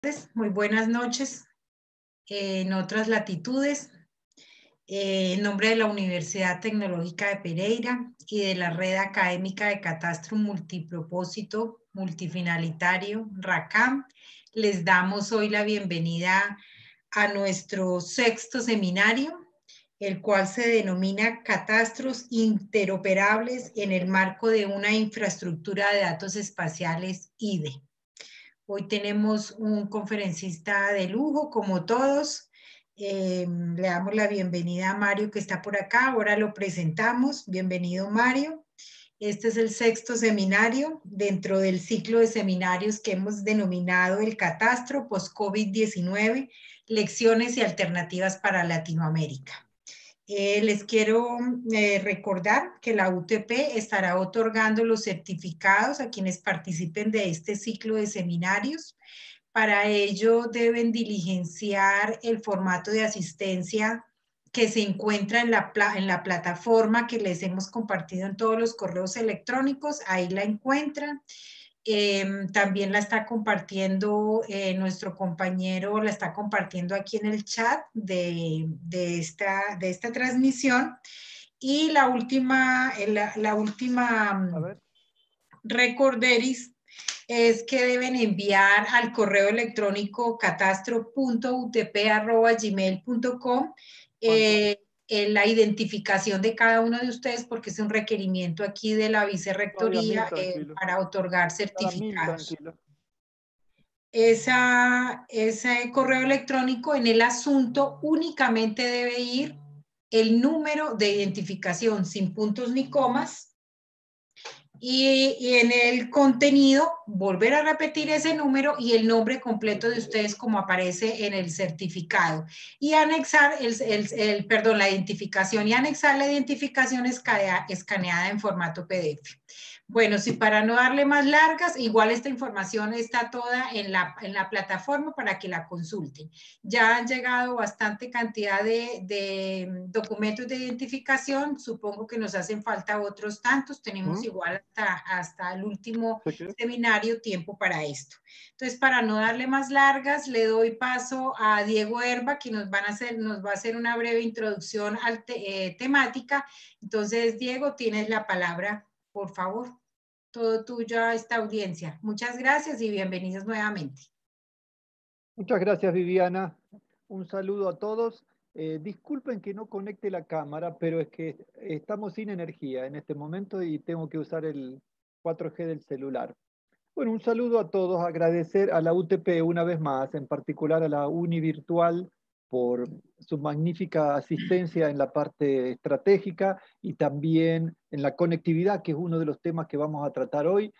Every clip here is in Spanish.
Muy buenas noches. En otras latitudes, en nombre de la Universidad Tecnológica de Pereira y de la Red Académica de Catastro Multipropósito Multifinalitario, RACAM, les damos hoy la bienvenida a nuestro sexto seminario, el cual se denomina Catastros Interoperables en el marco de una infraestructura de datos espaciales IDE. Hoy tenemos un conferencista de lujo, como todos. Le damos la bienvenida a Mario, que está por acá. Ahora lo presentamos. Bienvenido, Mario. Este es el sexto seminario dentro del ciclo de seminarios que hemos denominado el Catastro Post-COVID-19, Lecciones y Alternativas para Latinoamérica. Les quiero recordar que la UTP estará otorgando los certificados a quienes participen de este ciclo de seminarios. Para ello deben diligenciar el formato de asistencia que se encuentra en la plataforma que les hemos compartido en todos los correos electrónicos. Ahí la encuentran. También la está compartiendo nuestro compañero, la está compartiendo aquí en el chat de esta transmisión. Y la última recorderis es que deben enviar al correo electrónico catastro.utp@gmail.com la identificación de cada uno de ustedes, porque es un requerimiento aquí de la vicerrectoría para otorgar certificados. Ese correo electrónico, en el asunto únicamente debe ir el número de identificación sin puntos ni comas, y en el contenido volver a repetir ese número y el nombre completo de ustedes como aparece en el certificado, y anexar la identificación, y anexar la identificación escaneada en formato PDF. Bueno, si para no darle más largas, igual esta información está toda en la plataforma para que la consulten. Ya han llegado bastante cantidad de documentos de identificación, supongo que nos hacen falta otros tantos, tenemos igual hasta el último seminario tiempo para esto. Entonces, para no darle más largas, le doy paso a Diego Herba, que nos va a hacer una breve introducción temática. Entonces, Diego, tienes la palabra, por favor. Todo tuyo a esta audiencia. Muchas gracias y bienvenidos nuevamente. Muchas gracias, Viviana. Un saludo a todos. Disculpen que no conecte la cámara, pero es que estamos sin energía en este momento y tengo que usar el 4G del celular. Bueno, un saludo a todos. Agradecer a la UTP una vez más, en particular a la Uni Virtual, por su magnífica asistencia en la parte estratégica y también en la conectividad, que es uno de los temas que vamos a tratar hoy.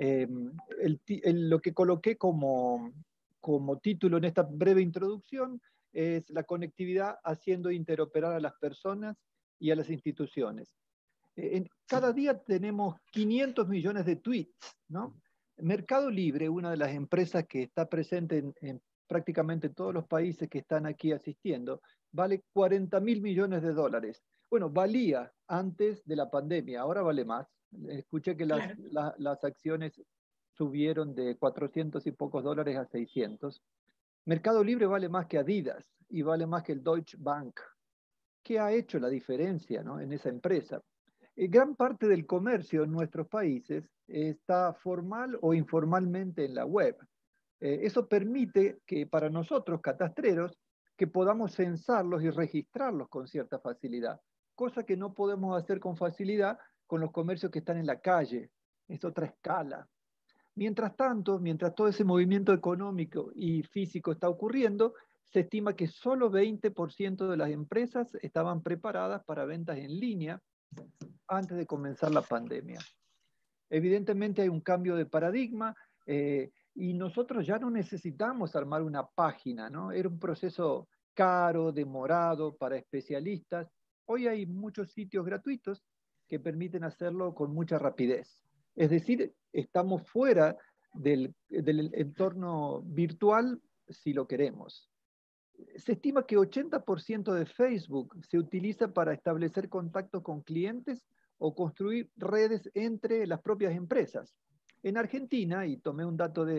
Lo que coloqué como título en esta breve introducción es la conectividad haciendo interoperar a las personas y a las instituciones. Cada día tenemos 500 millones de tweets, ¿no? Mercado Libre, una de las empresas que está presente en prácticamente todos los países que están aquí asistiendo, vale 40 mil millones de dólares. Bueno, valía antes de la pandemia, ahora vale más. Escuché que las acciones subieron de 400 y pocos dólares a 600. Mercado Libre vale más que Adidas y vale más que el Deutsche Bank. ¿Qué ha hecho la diferencia, ¿no?, en esa empresa? Gran parte del comercio en nuestros países está formal o informalmente en la web. Eso permite que para nosotros, catastreros, que podamos censarlos y registrarlos con cierta facilidad, cosa que no podemos hacer con facilidad con los comercios que están en la calle. Es otra escala. Mientras tanto, mientras todo ese movimiento económico y físico está ocurriendo, se estima que solo 20% de las empresas estaban preparadas para ventas en línea antes de comenzar la pandemia. Evidentemente hay un cambio de paradigma y nosotros ya no necesitamos armar una página, ¿no? Era un proceso caro, demorado para especialistas. Hoy hay muchos sitios gratuitos que permiten hacerlo con mucha rapidez. Es decir, estamos fuera del entorno virtual si lo queremos. Se estima que 80% de Facebook se utiliza para establecer contactos con clientes o construir redes entre las propias empresas. En Argentina, y tomé un dato de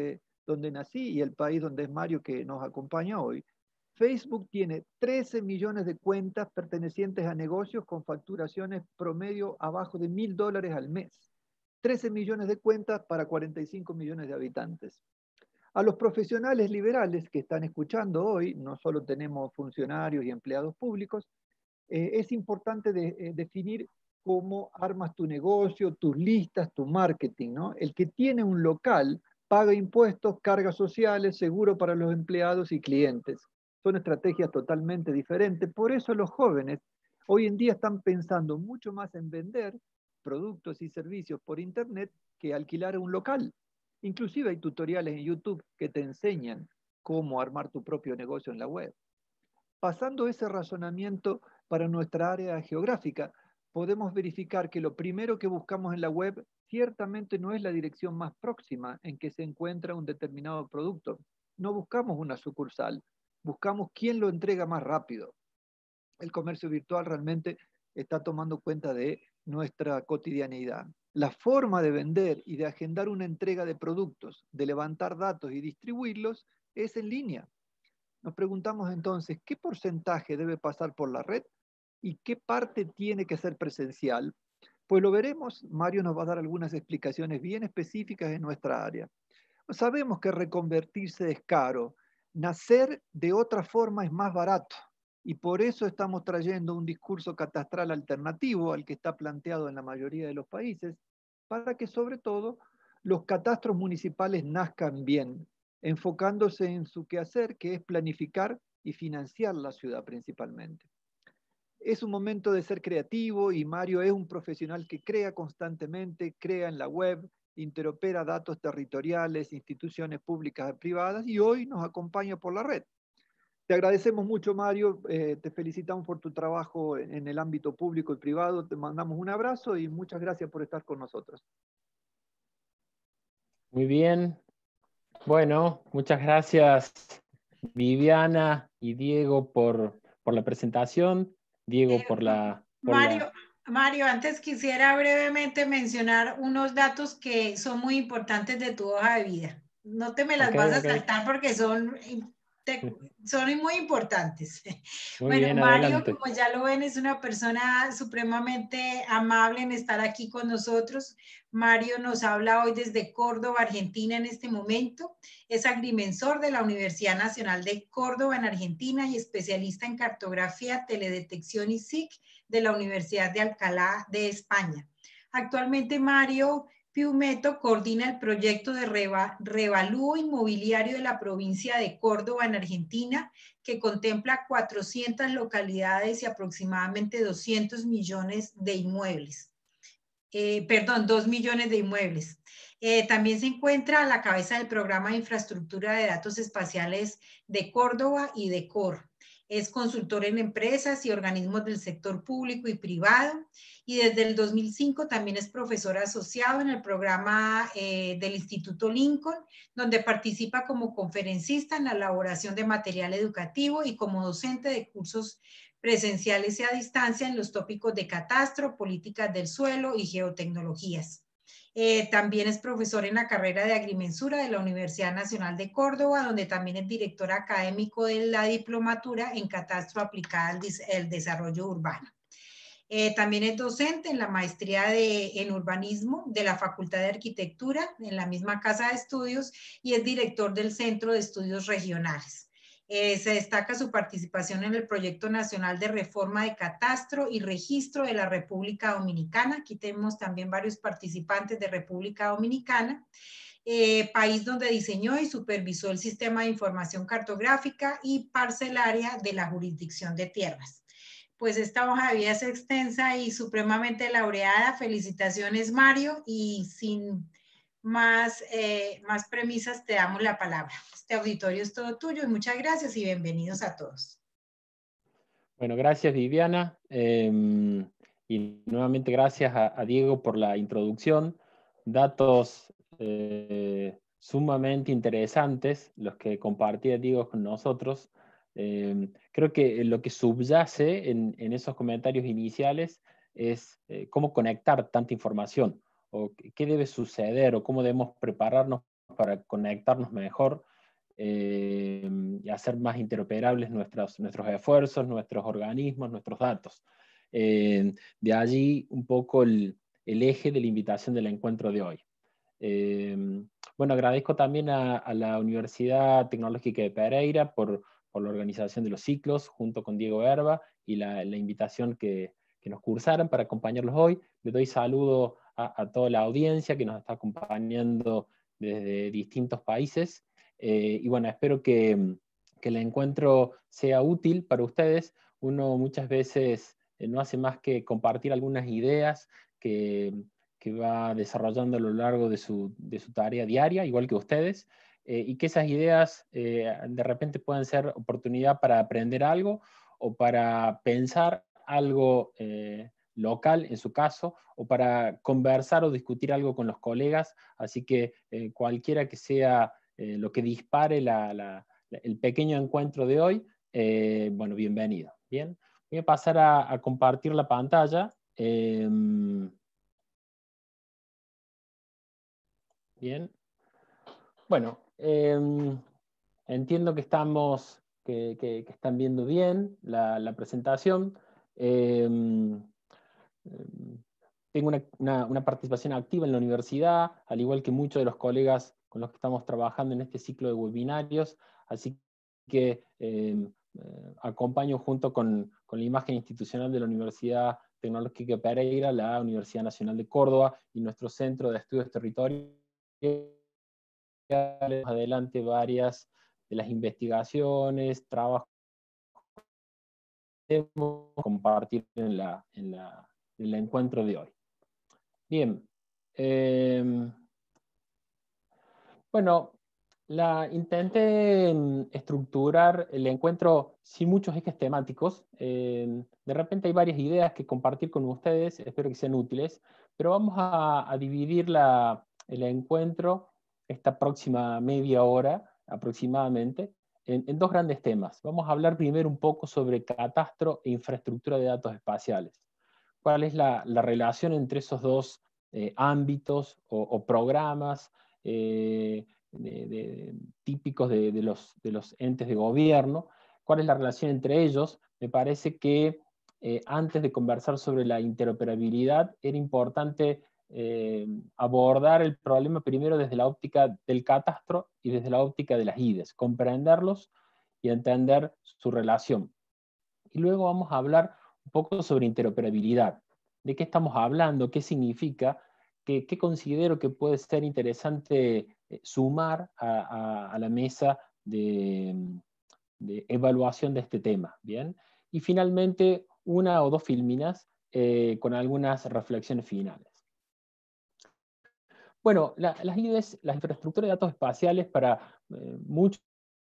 donde nací y el país donde es Mario que nos acompaña hoy, Facebook tiene 13 millones de cuentas pertenecientes a negocios con facturaciones promedio abajo de $1.000 al mes. 13 millones de cuentas para 45 millones de habitantes. A los profesionales liberales que están escuchando hoy, no solo tenemos funcionarios y empleados públicos, es importante definir cómo armas tu negocio, tus listas, tu marketing, ¿no? El que tiene un local paga impuestos, cargas sociales, seguro para los empleados y clientes. Son estrategias totalmente diferentes. Por eso los jóvenes hoy en día están pensando mucho más en vender productos y servicios por internet que alquilar un local. Inclusive hay tutoriales en YouTube que te enseñan cómo armar tu propio negocio en la web. Pasando ese razonamiento para nuestra área geográfica, podemos verificar que lo primero que buscamos en la web ciertamente no es la dirección más próxima en que se encuentra un determinado producto. No buscamos una sucursal, buscamos quién lo entrega más rápido. El comercio virtual realmente está tomando cuenta de nuestra cotidianidad. La forma de vender y de agendar una entrega de productos, de levantar datos y distribuirlos, es en línea. Nos preguntamos entonces, ¿qué porcentaje debe pasar por la red y qué parte tiene que ser presencial? Pues lo veremos, Mario nos va a dar algunas explicaciones bien específicas en nuestra área. Sabemos que reconvertirse es caro, nacer de otra forma es más barato y por eso estamos trayendo un discurso catastral alternativo al que está planteado en la mayoría de los países, para que sobre todo los catastros municipales nazcan bien, enfocándose en su quehacer, que es planificar y financiar la ciudad principalmente. Es un momento de ser creativo y Mario es un profesional que crea constantemente, crea en la web, interopera datos territoriales, instituciones públicas y privadas y hoy nos acompaña por la red. Te agradecemos mucho, Mario, te felicitamos por tu trabajo en el ámbito público y privado, te mandamos un abrazo y muchas gracias por estar con nosotros. Muy bien. Bueno, muchas gracias Viviana y Diego por la presentación. Diego por la... Mario, antes quisiera brevemente mencionar unos datos que son muy importantes de tu hoja de vida. No te me las vas a saltar porque son muy importantes. Muy bueno, bien, Mario, adelante. como ya lo ven, es una persona supremamente amable en estar aquí con nosotros. Mario nos habla hoy desde Córdoba, Argentina, en este momento. Es agrimensor de la Universidad Nacional de Córdoba en Argentina y especialista en cartografía, teledetección y SIC de la Universidad de Alcalá de España. Actualmente Mario Piumeto coordina el proyecto de revalúo inmobiliario de la provincia de Córdoba en Argentina, que contempla 400 localidades y aproximadamente 200 millones de inmuebles. 2 millones de inmuebles. También se encuentra a la cabeza del programa de infraestructura de datos espaciales de Córdoba y de COR. Es consultor en empresas y organismos del sector público y privado y desde el 2005 también es profesor asociado en el programa del Instituto Lincoln, donde participa como conferencista en la elaboración de material educativo y como docente de cursos presenciales y a distancia en los tópicos de catastro, políticas del suelo y geotecnologías. También es profesor en la carrera de agrimensura de la Universidad Nacional de Córdoba, donde también es director académico de la diplomatura en catastro aplicada al desarrollo urbano. También es docente en la maestría en urbanismo de la Facultad de Arquitectura en la misma casa de estudios y es director del Centro de Estudios Regionales. Se destaca su participación en el Proyecto Nacional de Reforma de Catastro y Registro de la República Dominicana. Aquí tenemos también varios participantes de República Dominicana. País donde diseñó y supervisó el sistema de información cartográfica y parcelaria de la jurisdicción de tierras. Pues esta hoja de vida es extensa y supremamente laureada. Felicitaciones, Mario, y sin más premisas te damos la palabra. Este auditorio es todo tuyo y muchas gracias y bienvenidos a todos. Bueno, gracias Viviana y nuevamente gracias a Diego por la introducción. Datos sumamente interesantes los que compartía Diego con nosotros. Creo que lo que subyace en esos comentarios iniciales es cómo conectar tanta información o qué debe suceder o cómo debemos prepararnos para conectarnos mejor y hacer más interoperables nuestros esfuerzos, nuestros organismos, nuestros datos. De allí un poco el eje de la invitación del encuentro de hoy. Bueno, agradezco también a la Universidad Tecnológica de Pereira por la organización de los ciclos, junto con Diego Herba, y la invitación que nos cursaron para acompañarlos hoy. Le doy saludo a toda la audiencia que nos está acompañando desde distintos países. Y bueno, espero que el encuentro sea útil para ustedes. Uno muchas veces no hace más que compartir algunas ideas que va desarrollando a lo largo de su tarea diaria, igual que ustedes, y que esas ideas de repente pueden ser oportunidad para aprender algo o para pensar algo local, en su caso, o para conversar o discutir algo con los colegas. Así que cualquiera que sea lo que dispare el pequeño encuentro de hoy, bueno, bienvenido. Bien, voy a pasar a compartir la pantalla. Bien. Bueno, entiendo que están viendo bien la presentación. Tengo una participación activa en la universidad, al igual que muchos de los colegas con los que estamos trabajando en este ciclo de webinarios, así que acompaño junto con la imagen institucional de la Universidad Tecnológica de Pereira, la Universidad Nacional de Córdoba y nuestro Centro de Estudios Territoriales, adelante varias de las investigaciones, trabajos que debemos compartir en el encuentro de hoy. Bien, bueno, intenté estructurar el encuentro sin muchos ejes temáticos. De repente hay varias ideas que compartir con ustedes, espero que sean útiles, pero vamos a dividir el encuentro, esta próxima media hora aproximadamente, en dos grandes temas. Vamos a hablar primero un poco sobre catastro e infraestructura de datos espaciales. ¿Cuál es la relación entre esos dos ámbitos o programas típicos de los entes de gobierno? ¿Cuál es la relación entre ellos? Me parece que antes de conversar sobre la interoperabilidad, era importante abordar el problema primero desde la óptica del catastro y desde la óptica de las IDES, comprenderlos y entender su relación. Y luego vamos a hablar un poco sobre interoperabilidad. ¿De qué estamos hablando? ¿Qué significa? ¿Qué considero que puede ser interesante sumar a la mesa de evaluación de este tema? ¿Bien? Y finalmente, una o dos filminas con algunas reflexiones finales. Bueno, las IDES, las infraestructuras de datos espaciales, para muchos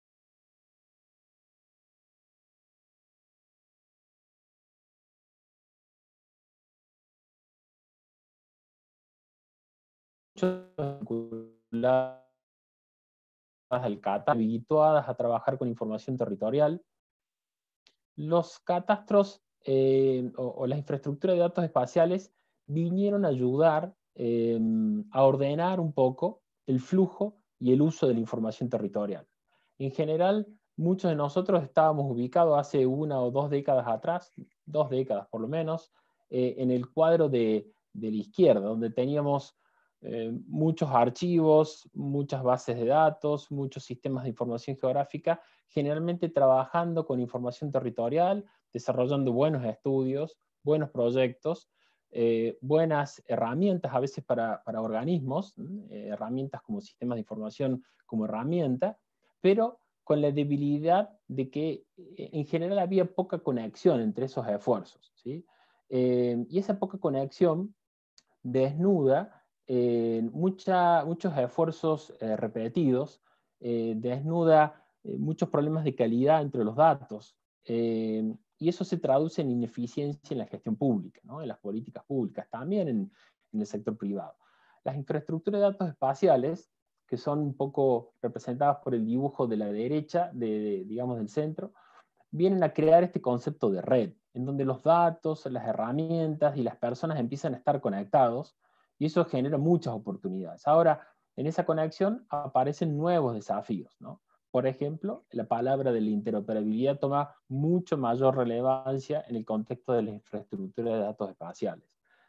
al catastro, habituadas a trabajar con información territorial. Los catastros o las infraestructuras de datos espaciales vinieron a ayudar a ordenar un poco el flujo y el uso de la información territorial. En general, muchos de nosotros estábamos ubicados hace 1 o 2 décadas atrás, 2 décadas por lo menos, en el cuadro de la izquierda, donde teníamos muchos archivos, muchas bases de datos, muchos sistemas de información geográfica, generalmente trabajando con información territorial, desarrollando buenos estudios, buenos proyectos, buenas herramientas a veces para organismos, herramientas como sistemas de información como herramienta, pero con la debilidad de que en general había poca conexión entre esos esfuerzos, ¿sí? Y esa poca conexión desnuda muchos esfuerzos repetidos, desnuda muchos problemas de calidad entre los datos, y eso se traduce en ineficiencia en la gestión pública, ¿no? En las políticas públicas, también en el sector privado. Las infraestructuras de datos espaciales, que son un poco representadas por el dibujo de la derecha, digamos del centro, vienen a crear este concepto de red, en donde los datos, las herramientas y las personas empiezan a estar conectados, y eso genera muchas oportunidades. Ahora, en esa conexión aparecen nuevos desafíos, ¿no? Por ejemplo, la palabra de la interoperabilidad toma mucho mayor relevancia en el contexto de la infraestructura de datos espaciales.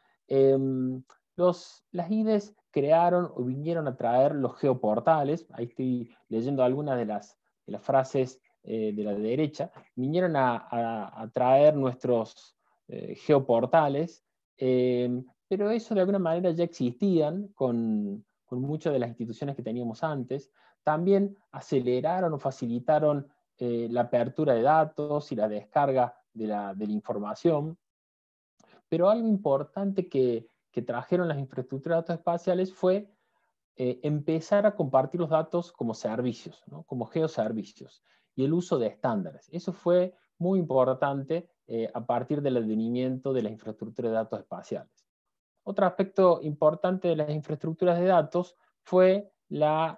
Las IDEs crearon o vinieron a traer los geoportales, ahí estoy leyendo algunas de las frases de la derecha, vinieron a traer nuestros geoportales, pero eso de alguna manera ya existían con muchas de las instituciones que teníamos antes. También aceleraron o facilitaron la apertura de datos y la descarga de la información. Pero algo importante que trajeron las infraestructuras de datos espaciales fue empezar a compartir los datos como servicios, ¿no? Como geoservicios, y el uso de estándares. Eso fue muy importante a partir del advenimiento de las infraestructuras de datos espaciales. Otro aspecto importante de las infraestructuras de datos fue la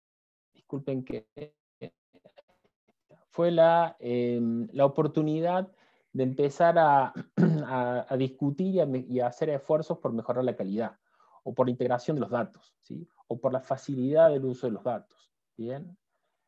oportunidad de empezar a discutir y a hacer esfuerzos por mejorar la calidad, o por la integración de los datos, ¿sí? O por la facilidad del uso de los datos. ¿Bien?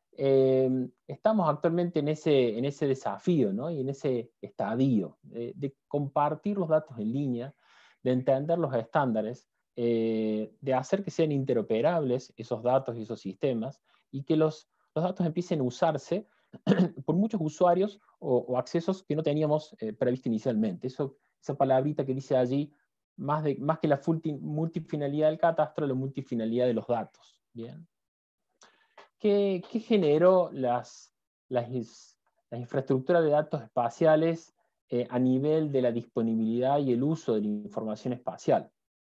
Estamos actualmente en ese desafío, ¿no? Y en ese estadio de compartir los datos en línea, de entender los estándares, de hacer que sean interoperables esos datos y esos sistemas, y que los datos empiecen a usarse por muchos usuarios o accesos que no teníamos previsto inicialmente. Esa palabrita que dice allí, más que la multifinalidad del catastro, la multifinalidad de los datos. ¿Bien? ¿Qué generó las infraestructuras de datos espaciales a nivel de la disponibilidad y el uso de la información espacial?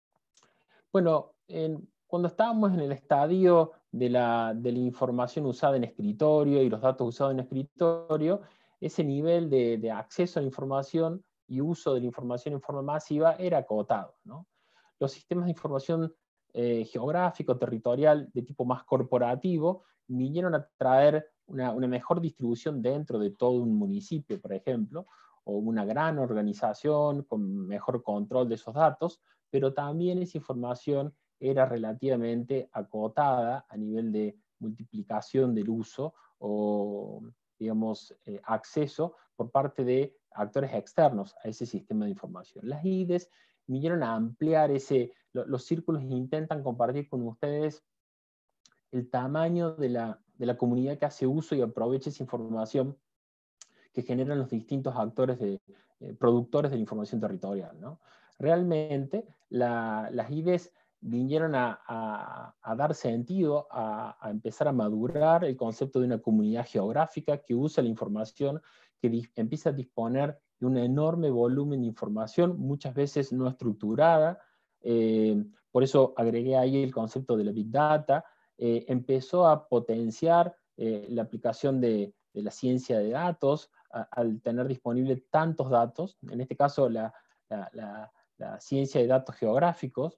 Bueno, cuando estábamos en el estadio de la información usada en escritorio y los datos usados en escritorio, ese nivel de acceso a la información y uso de la información en forma masiva era acotado, ¿no? Los sistemas de información geográfico, territorial, de tipo más corporativo, vinieron a traer una mejor distribución dentro de todo un municipio, por ejemplo, o una gran organización con mejor control de esos datos, pero también esa información era relativamente acotada a nivel de multiplicación del uso o, digamos, acceso por parte de actores externos a ese sistema de información. Las IDES vinieron a ampliar los círculos e intentan compartir con ustedes el tamaño de la comunidad que hace uso y aprovecha esa información que generan los distintos actores productores de la información territorial, ¿no? Realmente las IDES vinieron a dar sentido, a empezar a madurar el concepto de una comunidad geográfica que usa la información, que empieza a disponer de un enorme volumen de información, muchas veces no estructurada. Por eso agregué ahí el concepto de la Big Data. Empezó a potenciar la aplicación de la ciencia de datos, al tener disponible tantos datos, en este caso la ciencia de datos geográficos,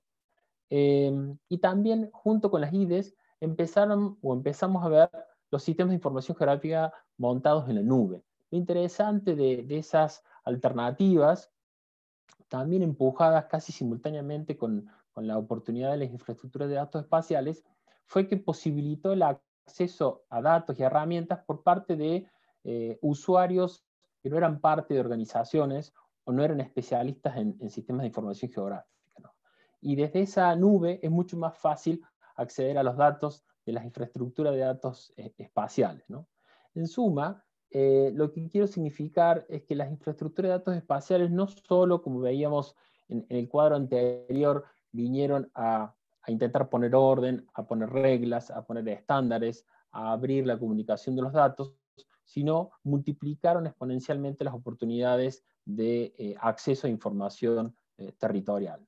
y también junto con las IDES empezamos a ver los sistemas de información geográfica montados en la nube. Lo interesante de esas alternativas, también empujadas casi simultáneamente con la oportunidad de las infraestructuras de datos espaciales, fue que posibilitó el acceso a datos y herramientas por parte de usuarios que no eran parte de organizaciones o no eran especialistas en sistemas de información geográfica, ¿no? Y desde esa nube es mucho más fácil acceder a los datos de las infraestructuras de datos espaciales, ¿no? En suma, lo que quiero significar es que las infraestructuras de datos espaciales no solo, como veíamos en el cuadro anterior, vinieron a intentar poner orden, a poner reglas, a poner estándares, a abrir la comunicación de los datos, sino multiplicaron exponencialmente las oportunidades de acceso a información territorial.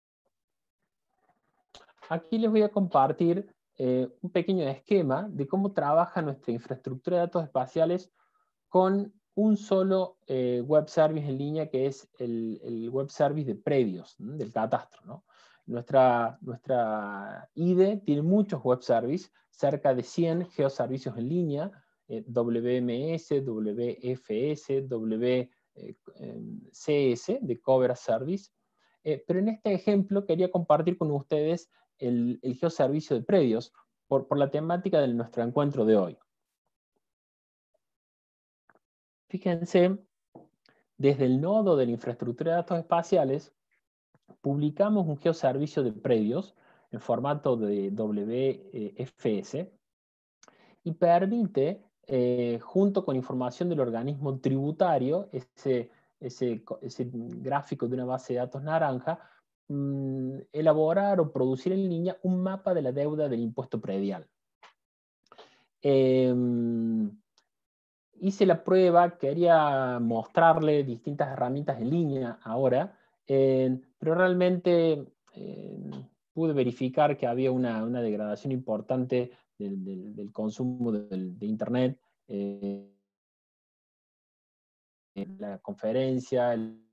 Aquí les voy a compartir un pequeño esquema de cómo trabaja nuestra infraestructura de datos espaciales con un solo web service en línea, que es el web service de predios, ¿no? Del catastro, ¿no? Nuestra IDE tiene muchos web services, cerca de 100 geoservicios en línea, WMS, WFS, WCS, de Cover Service. Pero en este ejemplo quería compartir con ustedes el geoservicio de predios por la temática de nuestro encuentro de hoy. Fíjense, desde el nodo de la infraestructura de datos espaciales, publicamos un geoservicio de predios en formato de WFS y permite, junto con información del organismo tributario, ese gráfico de una base de datos naranja, elaborar o producir en línea un mapa de la deuda del impuesto predial. Hice la prueba, quería mostrarle distintas herramientas en línea ahora, pero realmente pude verificar que había una degradación importante del consumo de Internet, la conferencia, en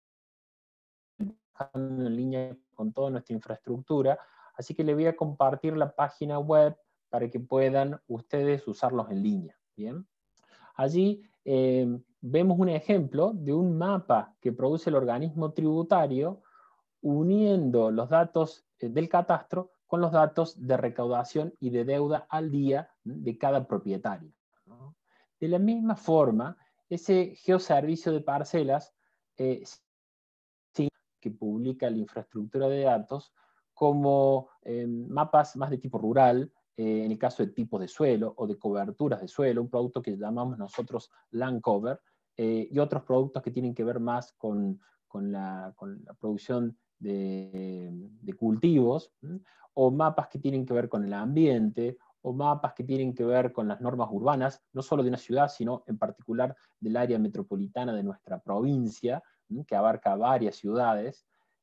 línea con toda nuestra infraestructura, así que le voy a compartir la página web para que puedan ustedes usarlos en línea. ¿Bien? Allí vemos un ejemplo de un mapa que produce el organismo tributario uniendo los datos del catastro con los datos de recaudación y de deuda al día de cada propietario, ¿no? De la misma forma, ese geoservicio de parcelas que publica la infraestructura de datos como mapas más de tipo rural, en el caso de tipos de suelo o de coberturas de suelo, un producto que llamamos nosotros land cover, y otros productos que tienen que ver más con la producción de cultivos, o mapas que tienen que ver con el ambiente, o mapas que tienen que ver con las normas urbanas, no solo de una ciudad, sino en particular del área metropolitana de nuestra provincia, que abarca varias ciudades,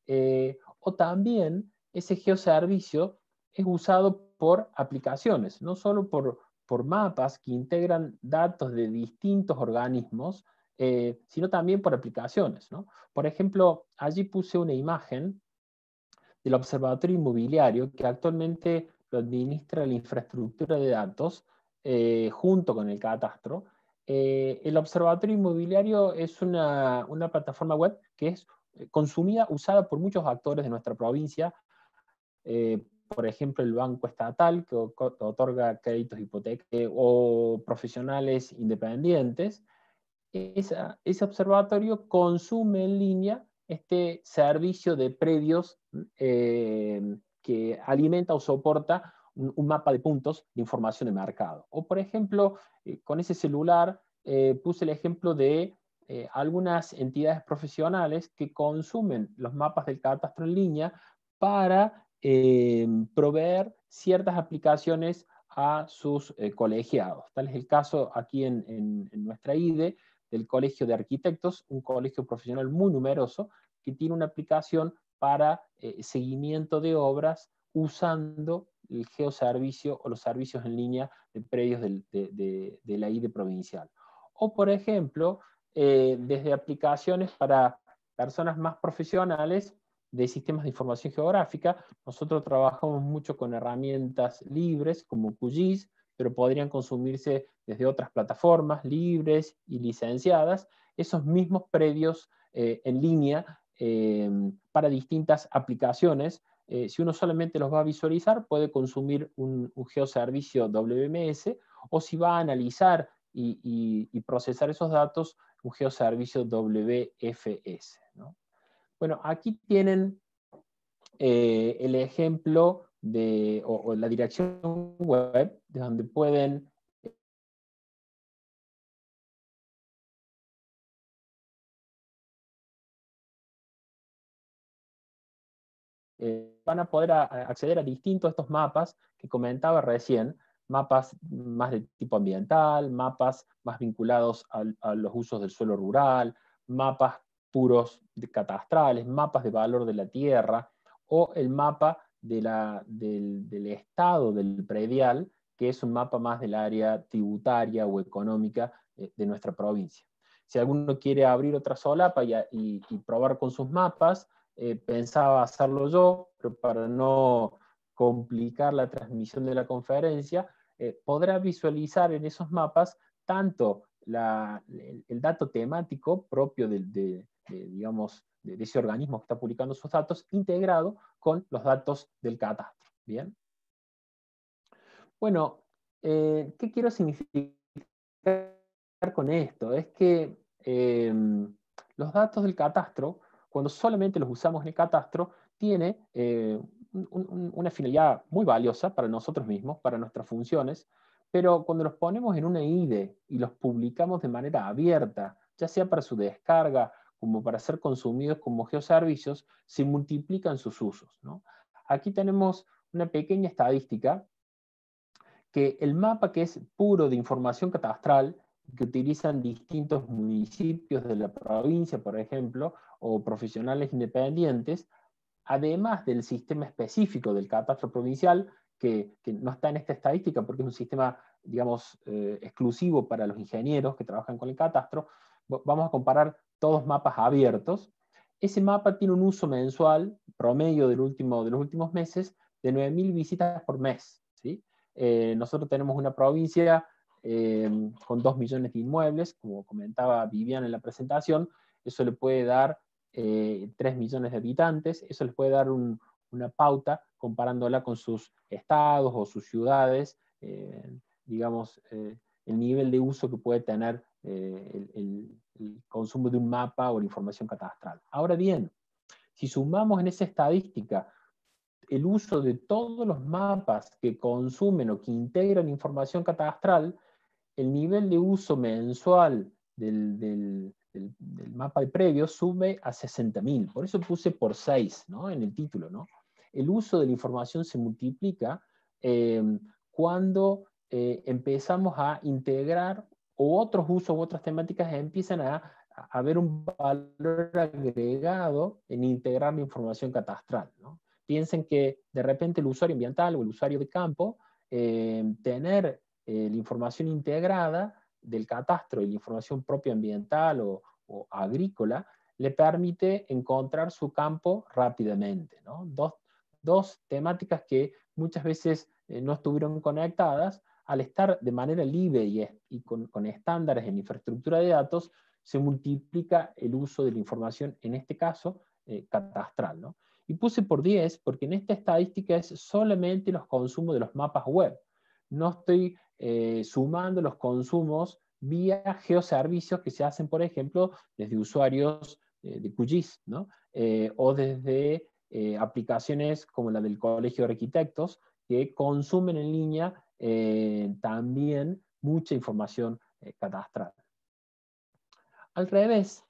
o también ese geoservicio es usado por aplicaciones, no solo por mapas que integran datos de distintos organismos, sino también por aplicaciones, ¿no? Por ejemplo, allí puse una imagen del Observatorio Inmobiliario que actualmente lo administra la infraestructura de datos junto con el catastro. El Observatorio Inmobiliario es una plataforma web que es consumida, usada por muchos actores de nuestra provincia, por ejemplo, el Banco Estatal, que otorga créditos hipotecarios, o profesionales independientes. Ese observatorio consume en línea este servicio de predios que alimenta o soporta un mapa de puntos de información de mercado. O, por ejemplo, con ese celular puse el ejemplo de algunas entidades profesionales que consumen los mapas del catastro en línea para proveer ciertas aplicaciones a sus colegiados. Tal es el caso aquí en nuestra IDE, del Colegio de Arquitectos, un colegio profesional muy numeroso, que tiene una aplicación para seguimiento de obras usando el geoservicio o los servicios en línea de predios de la IDE provincial. O, por ejemplo, desde aplicaciones para personas más profesionales de sistemas de información geográfica. Nosotros trabajamos mucho con herramientas libres como QGIS, pero podrían consumirse desde otras plataformas libres y licenciadas, esos mismos predios en línea para distintas aplicaciones. Si uno solamente los va a visualizar, puede consumir un geoservicio WMS, o si va a analizar y procesar esos datos, un geoservicio WFS, ¿no? Bueno, aquí tienen el ejemplo o la dirección web de donde pueden van a poder acceder a distintos de estos mapas que comentaba recién, mapas más de tipo ambiental, mapas más vinculados a los usos del suelo rural, mapas puros catastrales, mapas de valor de la tierra, o el mapa del estado del predial, que es un mapa más del área tributaria o económica de nuestra provincia. Si alguno quiere abrir otra solapa y probar con sus mapas, pensaba hacerlo yo, pero para no complicar la transmisión de la conferencia, podrá visualizar en esos mapas tanto el dato temático propio digamos, de ese organismo que está publicando sus datos, integrado con los datos del catastro. Bien. Bueno, ¿qué quiero significar con esto? Es que los datos del catastro, cuando solamente los usamos en el catastro, tiene una finalidad muy valiosa para nosotros mismos, para nuestras funciones, pero cuando los ponemos en una IDE y los publicamos de manera abierta, ya sea para su descarga como para ser consumidos como geoservicios, se multiplican sus usos, ¿no? Aquí tenemos una pequeña estadística que el mapa, que es puro de información catastral, que utilizan distintos municipios de la provincia, por ejemplo, o profesionales independientes, además del sistema específico del catastro provincial, que no está en esta estadística porque es un sistema, digamos, exclusivo para los ingenieros que trabajan con el catastro, vamos a comparar todos mapas abiertos. Ese mapa tiene un uso mensual, promedio de los últimos meses, de 9.000 visitas por mes, ¿sí? Nosotros tenemos una provincia con 2 millones de inmuebles, como comentaba Viviana en la presentación, eso le puede dar 3 millones de habitantes, eso les puede dar una pauta comparándola con sus estados o sus ciudades, digamos, el nivel de uso que puede tener el consumo de un mapa o la información catastral. Ahora bien, si sumamos en esa estadística el uso de todos los mapas que consumen o que integran información catastral, el nivel de uso mensual del mapa de previo sube a 60.000. Por eso puse por 6, ¿no?, en el título, ¿no? El uso de la información se multiplica cuando empezamos a integrar, o otros usos u otras temáticas empiezan a ver un valor agregado en integrar la información catastral, ¿no? Piensen que de repente el usuario ambiental o el usuario de campo, tener la información integrada del catastro y la información propia ambiental o agrícola, le permite encontrar su campo rápidamente, ¿no? Dos temáticas que muchas veces no estuvieron conectadas, al estar de manera libre y con estándares en infraestructura de datos, se multiplica el uso de la información, en este caso, catastral, ¿no? Y puse por 10 porque en esta estadística es solamente los consumos de los mapas web. No estoy sumando los consumos vía geoservicios que se hacen, por ejemplo, desde usuarios de QGIS, ¿no? O desde aplicaciones como la del Colegio de Arquitectos, que consumen en línea también mucha información catastral. Al revés,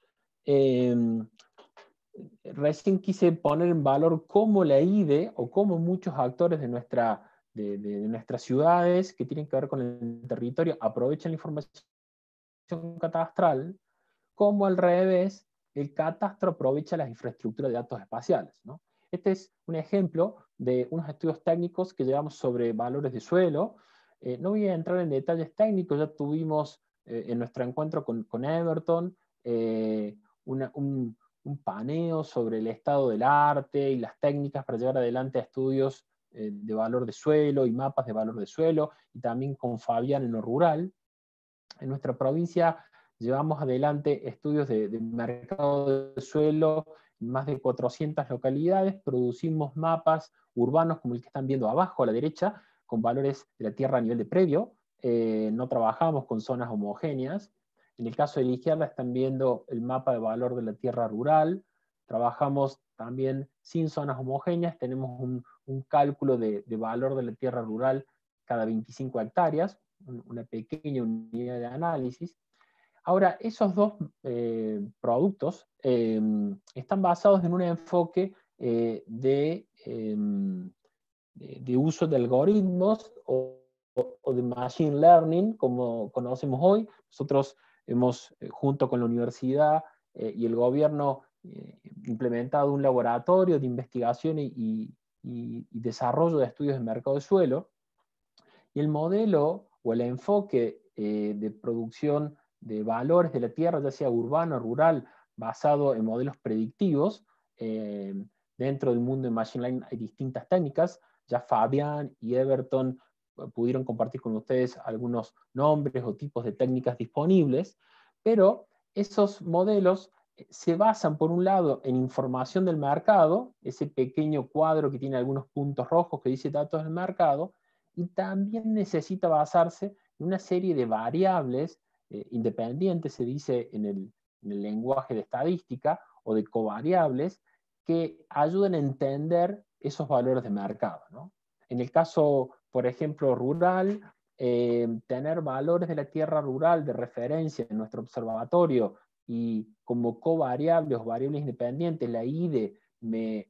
recién quise poner en valor cómo la IDE o cómo muchos actores de nuestras ciudades que tienen que ver con el territorio aprovechan la información catastral, como al revés el catastro aprovecha las infraestructuras de datos espaciales, ¿no? Este es un ejemplo de unos estudios técnicos que llevamos sobre valores de suelo. No voy a entrar en detalles técnicos, ya tuvimos en nuestro encuentro con Everton un paneo sobre el estado del arte y las técnicas para llevar adelante estudios de valor de suelo y mapas de valor de suelo, y también con Fabián en lo rural. En nuestra provincia llevamos adelante estudios de mercado de suelo en más de 400 localidades, producimos mapas urbanos como el que están viendo abajo a la derecha, con valores de la tierra a nivel de previo, no trabajamos con zonas homogéneas. En el caso de la izquierda están viendo el mapa de valor de la tierra rural, trabajamos también sin zonas homogéneas, tenemos un cálculo de valor de la tierra rural cada 25 hectáreas, una pequeña unidad de análisis. Ahora, esos dos productos están basados en un enfoque de uso de algoritmos o de machine learning, como conocemos hoy. Nosotros hemos, junto con la universidad y el gobierno, implementado un laboratorio de investigación y desarrollo de estudios de mercado de suelo. Y el modelo o el enfoque de producción de valores de la tierra, ya sea urbano o rural, basado en modelos predictivos, dentro del mundo de Machine Learning hay distintas técnicas. Ya Fabián y Everton pudieron compartir con ustedes algunos nombres o tipos de técnicas disponibles, pero esos modelos se basan, por un lado, en información del mercado, ese pequeño cuadro que tiene algunos puntos rojos que dice datos del mercado, y también necesita basarse en una serie de variables independientes, se dice en el lenguaje de estadística, o de covariables, que ayuden a entender esos valores de mercado, ¿no? En el caso, por ejemplo, rural, tener valores de la tierra rural de referencia en nuestro observatorio y como covariables o variables independientes, la IDE me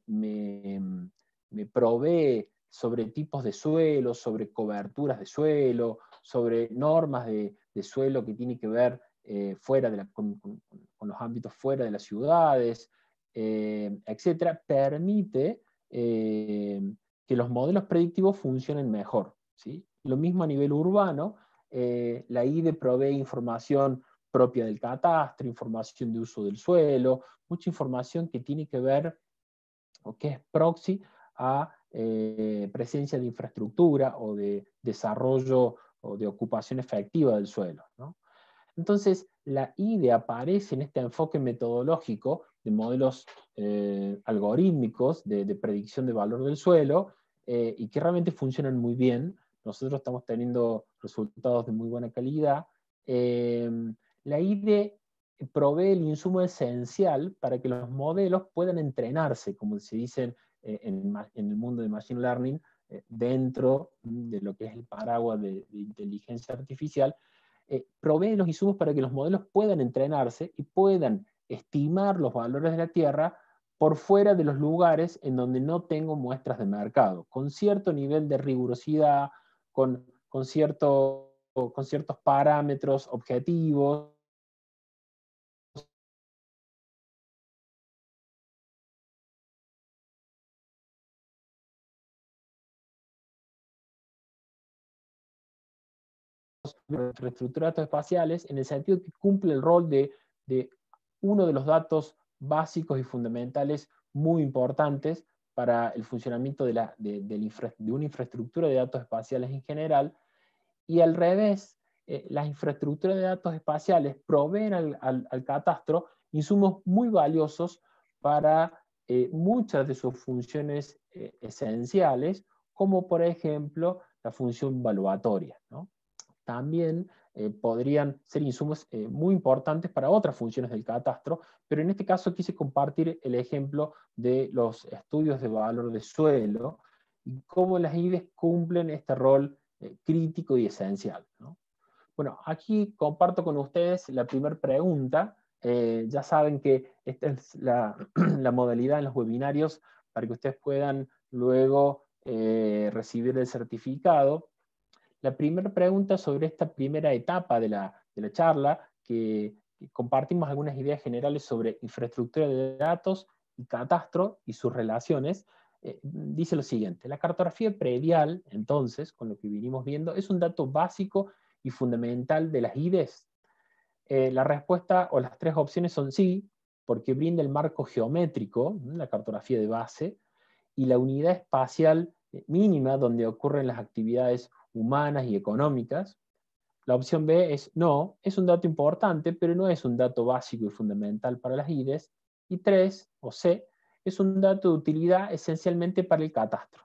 provee sobre tipos de suelo, sobre coberturas de suelo, sobre normas de suelo que tiene que ver con los ámbitos fuera de las ciudades, etcétera, permite que los modelos predictivos funcionen mejor, ¿sí? Lo mismo a nivel urbano, la IDE provee información propia del catastro, información de uso del suelo, mucha información que tiene que ver, o que es proxy a presencia de infraestructura o de desarrollo o de ocupación efectiva del suelo, ¿no? Entonces, la IDE aparece en este enfoque metodológico de modelos algorítmicos de predicción de valor del suelo y que realmente funcionan muy bien. Nosotros estamos teniendo resultados de muy buena calidad. La IDE provee el insumo esencial para que los modelos puedan entrenarse, como se dice en el mundo de Machine Learning, dentro de lo que es el paraguas de inteligencia artificial. Provee los insumos para que los modelos puedan entrenarse y puedan estimar los valores de la Tierra por fuera de los lugares en donde no tengo muestras de mercado, con cierto nivel de rigurosidad, con ciertos parámetros objetivos. Infraestructuras datos espaciales, en el sentido que cumple el rol de uno de los datos básicos y fundamentales muy importantes para el funcionamiento de una infraestructura de datos espaciales en general, y al revés, las infraestructuras de datos espaciales proveen al catastro insumos muy valiosos para muchas de sus funciones esenciales, como por ejemplo la función valuatoria, ¿no? También podrían ser insumos muy importantes para otras funciones del catastro, pero en este caso quise compartir el ejemplo de los estudios de valor de suelo y cómo las IDEs cumplen este rol crítico y esencial, ¿no? Bueno, aquí comparto con ustedes la primera pregunta. Ya saben que esta es la modalidad en los webinarios para que ustedes puedan luego recibir el certificado. La primera pregunta sobre esta primera etapa de la charla, que compartimos algunas ideas generales sobre infraestructura de datos y catastro y sus relaciones, dice lo siguiente: la cartografía predial, entonces, con lo que vinimos viendo, es un dato básico y fundamental de las IDEs. La respuesta o las tres opciones son sí, porque brinda el marco geométrico, la cartografía de base, y la unidad espacial mínima donde ocurren las actividades humanas y económicas. La opción B es no, es un dato importante, pero no es un dato básico y fundamental para las IDEs. Y 3, o C, es un dato de utilidad esencialmente para el catastro,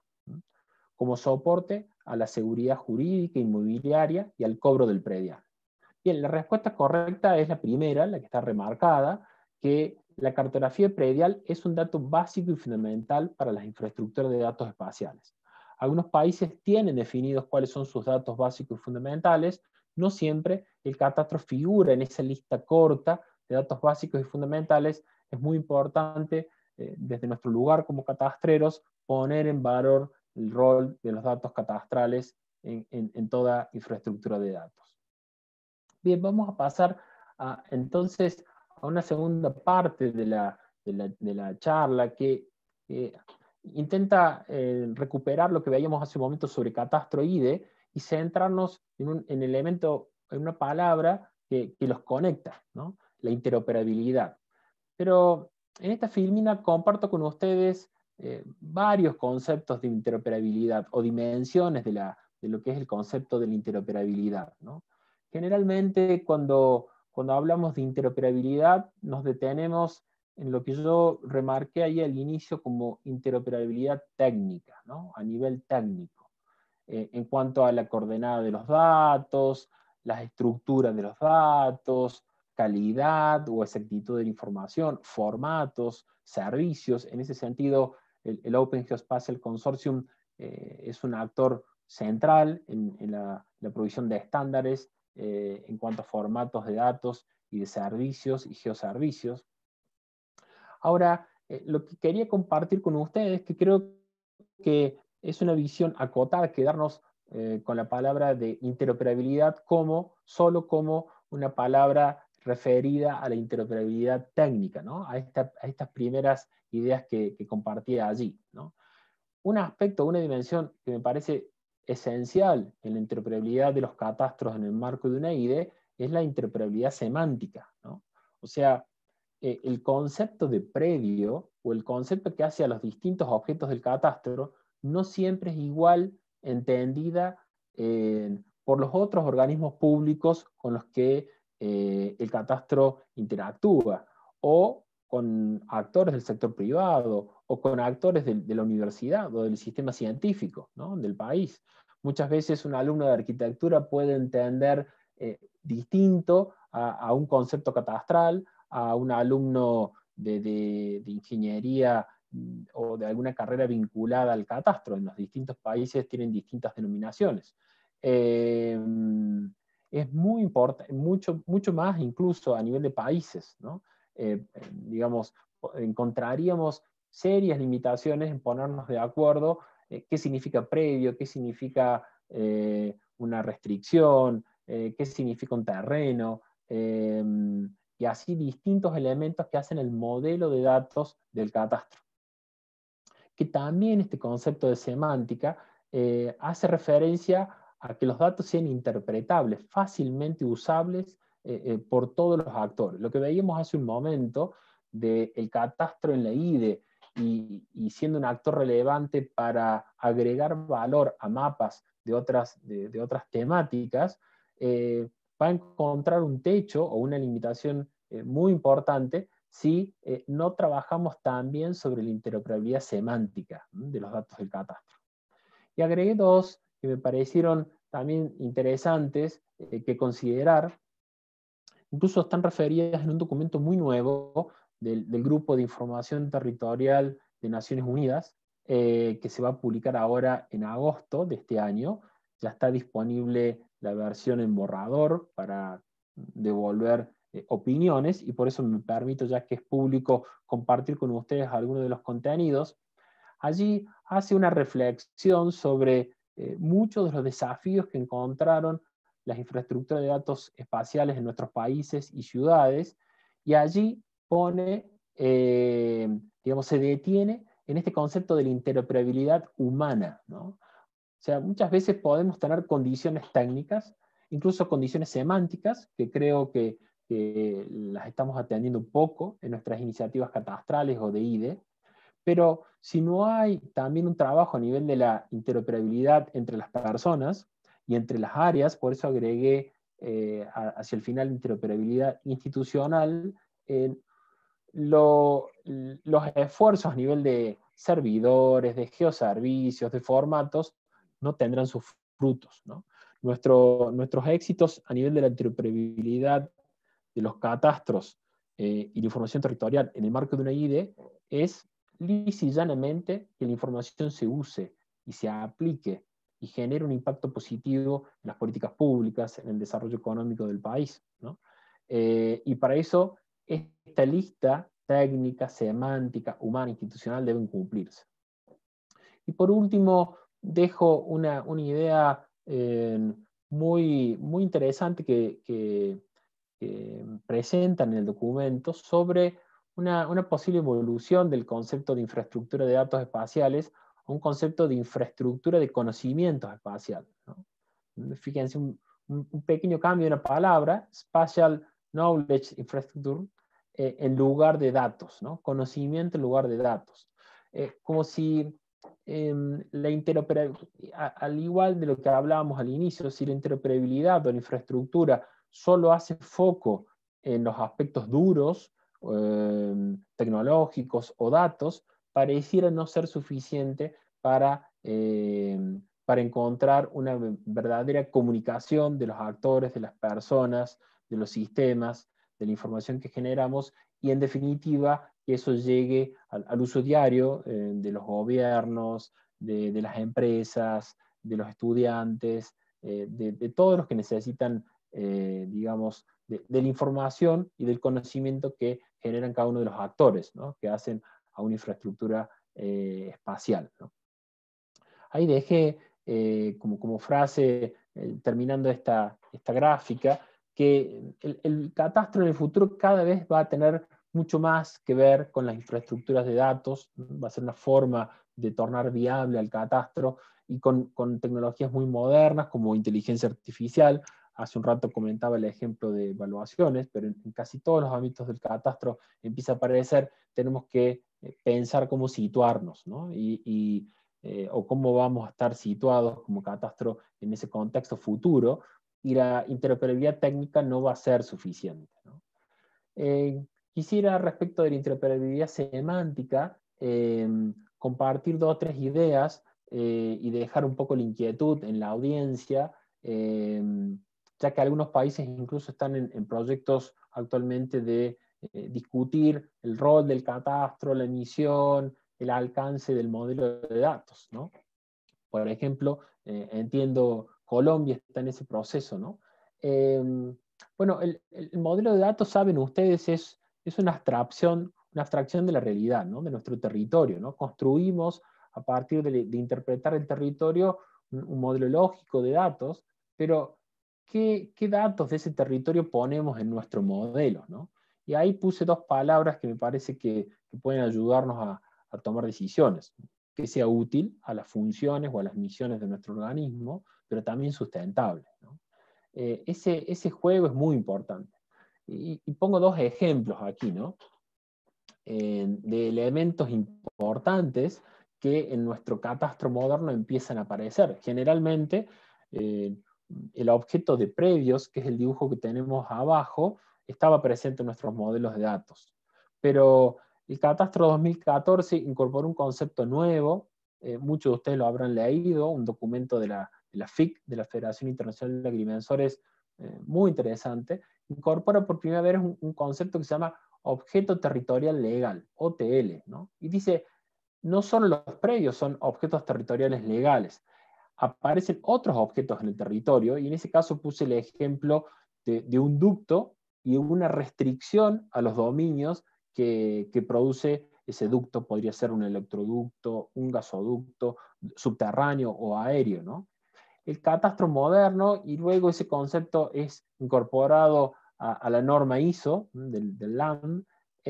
como soporte a la seguridad jurídica, inmobiliaria y al cobro del predial. Bien, la respuesta correcta es la primera, la que está remarcada, que la cartografía predial es un dato básico y fundamental para las infraestructuras de datos espaciales. Algunos países tienen definidos cuáles son sus datos básicos y fundamentales. No siempre el catastro figura en esa lista corta de datos básicos y fundamentales. Es muy importante, desde nuestro lugar como catastreros, poner en valor el rol de los datos catastrales en toda infraestructura de datos. Bien, vamos a pasar entonces a una segunda parte de la charla que intenta recuperar lo que veíamos hace un momento sobre catastro IDE y centrarnos en elemento, en una palabra que los conecta, ¿no? La interoperabilidad. Pero en esta filmina comparto con ustedes varios conceptos de interoperabilidad o dimensiones de lo que es el concepto de la interoperabilidad, ¿no? Generalmente cuando cuando hablamos de interoperabilidad nos detenemos en lo que yo remarqué ahí al inicio como interoperabilidad técnica, ¿no? A nivel técnico, en cuanto a la coordenada de los datos, las estructuras de los datos, calidad o exactitud de la información, formatos, servicios. En ese sentido, el Open Geospatial Consortium es un actor central en la provisión de estándares en cuanto a formatos de datos y de servicios y geoservicios. Ahora, lo que quería compartir con ustedes, que creo que es una visión acotada, quedarnos con la palabra de interoperabilidad solo como una palabra referida a la interoperabilidad técnica, ¿no? A estas primeras ideas que compartía allí, ¿no? Un aspecto, una dimensión que me parece esencial en la interoperabilidad de los catastros en el marco de una IDE es la interoperabilidad semántica, ¿no? O sea, el concepto de predio o el concepto que hace a los distintos objetos del catastro no siempre es igual entendida por los otros organismos públicos con los que el catastro interactúa, o con actores del sector privado, o con actores de la universidad o del sistema científico, ¿no? Del país. Muchas veces un alumno de arquitectura puede entender distinto a un concepto catastral, a un alumno de ingeniería o de alguna carrera vinculada al catastro. En los distintos países tienen distintas denominaciones. Es muy importante, mucho más incluso a nivel de países, ¿no? Digamos, encontraríamos serias limitaciones en ponernos de acuerdo qué significa previo, qué significa una restricción, qué significa un terreno, y así distintos elementos que hacen el modelo de datos del catastro. Que también este concepto de semántica hace referencia a que los datos sean interpretables, fácilmente usables por todos los actores. Lo que veíamos hace un momento del catastro en la IDE y siendo un actor relevante para agregar valor a mapas de otras temáticas, va a encontrar un techo o una limitación muy importante si no trabajamos también sobre la interoperabilidad semántica de los datos del catastro. Y agregué dos que me parecieron también interesantes que considerar. Incluso están referidas en un documento muy nuevo del Grupo de Información Territorial de Naciones Unidas, que se va a publicar ahora en agosto de este año. Ya está disponible la versión en borrador para devolver opiniones, y por eso me permito, ya que es público, compartir con ustedes algunos de los contenidos. Allí hace una reflexión sobre muchos de los desafíos que encontraron las infraestructuras de datos espaciales en nuestros países y ciudades, y allí pone, digamos, se detiene en este concepto de la interoperabilidad humana, ¿no? O sea, muchas veces podemos tener condiciones técnicas, incluso condiciones semánticas, que creo que las estamos atendiendo poco en nuestras iniciativas catastrales o de IDE, pero si no hay también un trabajo a nivel de la interoperabilidad entre las personas y entre las áreas, por eso agregué hacia el final interoperabilidad institucional, los esfuerzos a nivel de servidores, de geoservicios, de formatos, no tendrán sus frutos, ¿no? Nuestros éxitos a nivel de la interoperabilidad de los catastros y la información territorial en el marco de una IDE es lisa y llanamente que la información se use y se aplique y genere un impacto positivo en las políticas públicas, en el desarrollo económico del país, ¿no? Y para eso esta lista técnica, semántica, humana, institucional deben cumplirse. Y por último, dejo una idea muy interesante que presentan en el documento sobre una posible evolución del concepto de infraestructura de datos espaciales a un concepto de infraestructura de conocimientos espaciales, ¿no? Fíjense, un pequeño cambio de una palabra, Spatial Knowledge Infrastructure, en lugar de datos, ¿no? Conocimiento en lugar de datos. Como si la interoperabilidad, al igual de lo que hablábamos al inicio, si la interoperabilidad o la infraestructura solo hace foco en los aspectos duros, tecnológicos o datos, pareciera no ser suficiente para encontrar una verdadera comunicación de los actores, de las personas, de los sistemas, de la información que generamos, y en definitiva que eso llegue al uso diario de los gobiernos, de las empresas, de los estudiantes, de todos los que necesitan, digamos, de la información y del conocimiento que generan cada uno de los actores, ¿no?, que hacen a una infraestructura espacial, ¿no? Ahí dejé como frase, terminando esta gráfica, que el catastro en el futuro cada vez va a tener mucho más que ver con las infraestructuras de datos, va a ser una forma de tornar viable al catastro, y con tecnologías muy modernas como inteligencia artificial. Hace un rato comentaba el ejemplo de evaluaciones, pero en casi todos los ámbitos del catastro empieza a aparecer, tenemos que pensar cómo situarnos, ¿no? O cómo vamos a estar situados como catastro en ese contexto futuro, y la interoperabilidad técnica no va a ser suficiente, ¿no? Quisiera, respecto de la interoperabilidad semántica, compartir 2 o 3 ideas y dejar un poco la inquietud en la audiencia, ya que algunos países incluso están en proyectos actualmente de discutir el rol del catastro, la emisión, el alcance del modelo de datos, ¿no? Por ejemplo, entiendo Colombia está en ese proceso, ¿no? Bueno, el modelo de datos, saben ustedes, es una abstracción de la realidad, ¿no?, de nuestro territorio, ¿no? Construimos a partir de interpretar el territorio un modelo lógico de datos, pero ¿qué datos de ese territorio ponemos en nuestro modelo, ¿no? Y ahí puse 2 palabras que me parece que pueden ayudarnos a tomar decisiones: que sea útil a las funciones o a las misiones de nuestro organismo, pero también sustentable, ¿no? Ese juego es muy importante. Y pongo 2 ejemplos aquí, ¿no?, de elementos importantes que en nuestro catastro moderno empiezan a aparecer. Generalmente, el objeto de predios, que es el dibujo que tenemos abajo, estaba presente en nuestros modelos de datos. Pero el Catastro 2014 incorporó un concepto nuevo, muchos de ustedes lo habrán leído, un documento de la FIC, de la Federación Internacional de Agrimensores, muy interesante. Incorpora por primera vez un concepto que se llama objeto territorial legal, OTL, ¿no? Y dice, no solo los predios son objetos territoriales legales, aparecen otros objetos en el territorio, y en ese caso puse el ejemplo de un ducto y una restricción a los dominios que produce ese ducto. Podría ser un electroducto, un gasoducto, subterráneo o aéreo, ¿no? El catastro moderno, y luego ese concepto es incorporado a la norma ISO del LAM,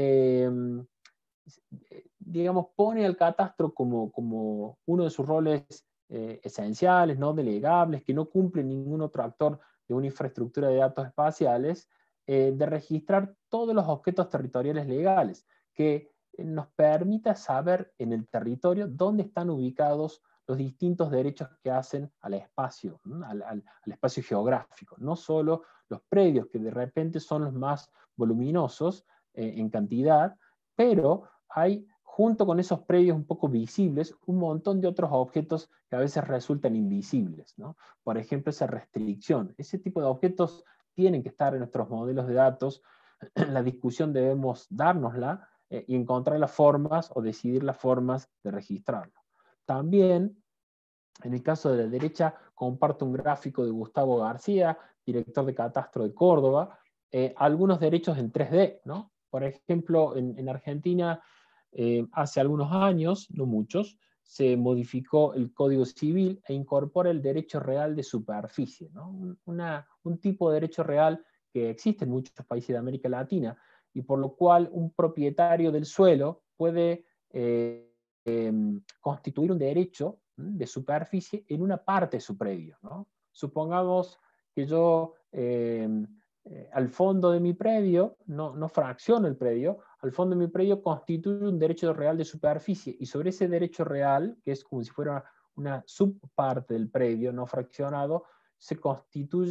digamos, pone al catastro como uno de sus roles esenciales, no delegables, que no cumple ningún otro actor de una infraestructura de datos espaciales, de registrar todos los objetos territoriales legales, que nos permita saber en el territorio dónde están ubicados los distintos derechos que hacen al espacio, al espacio geográfico, no solo los predios, que de repente son los más voluminosos en cantidad, pero hay, junto con esos predios un poco visibles, un montón de otros objetos que a veces resultan invisibles, ¿no? Por ejemplo, esa restricción. Ese tipo de objetos tienen que estar en nuestros modelos de datos. La discusión debemos dárnosla y encontrar las formas o decidir las formas de registrarlo. También, en el caso de la derecha, comparto un gráfico de Gustavo García, director de Catastro de Córdoba, algunos derechos en 3D, ¿no? Por ejemplo, en Argentina, hace algunos años, no muchos, se modificó el Código Civil e incorpora el derecho real de superficie, ¿no? Un tipo de derecho real que existe en muchos países de América Latina, y por lo cual un propietario del suelo puede constituir un derecho de superficie en una parte de su predio, ¿no? Supongamos que yo al fondo de mi predio, no fracciono el predio, al fondo de mi predio constituye un derecho real de superficie, y sobre ese derecho real, que es como si fuera una subparte del predio no fraccionado, se constituye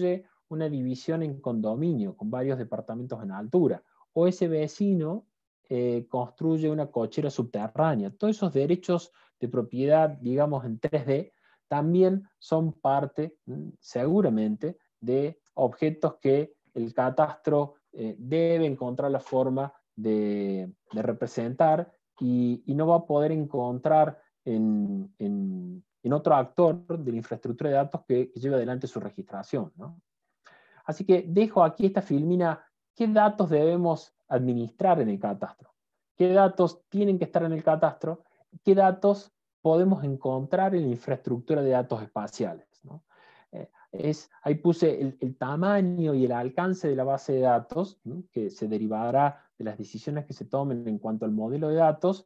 una división en condominio con varios departamentos en altura, o ese vecino construye una cochera subterránea. Todos esos derechos de propiedad, digamos en 3D, también son parte, seguramente, de objetos que el catastro debe encontrar la forma de representar y no va a poder encontrar en otro actor de la infraestructura de datos que lleve adelante su registración, ¿no? Así que dejo aquí esta filmina, ¿qué datos debemos administrar en el catastro? ¿Qué datos tienen que estar en el catastro? ¿Qué datos podemos encontrar en la infraestructura de datos espaciales, ¿no? Ahí puse el tamaño y el alcance de la base de datos, ¿no?, que se derivará de las decisiones que se tomen en cuanto al modelo de datos.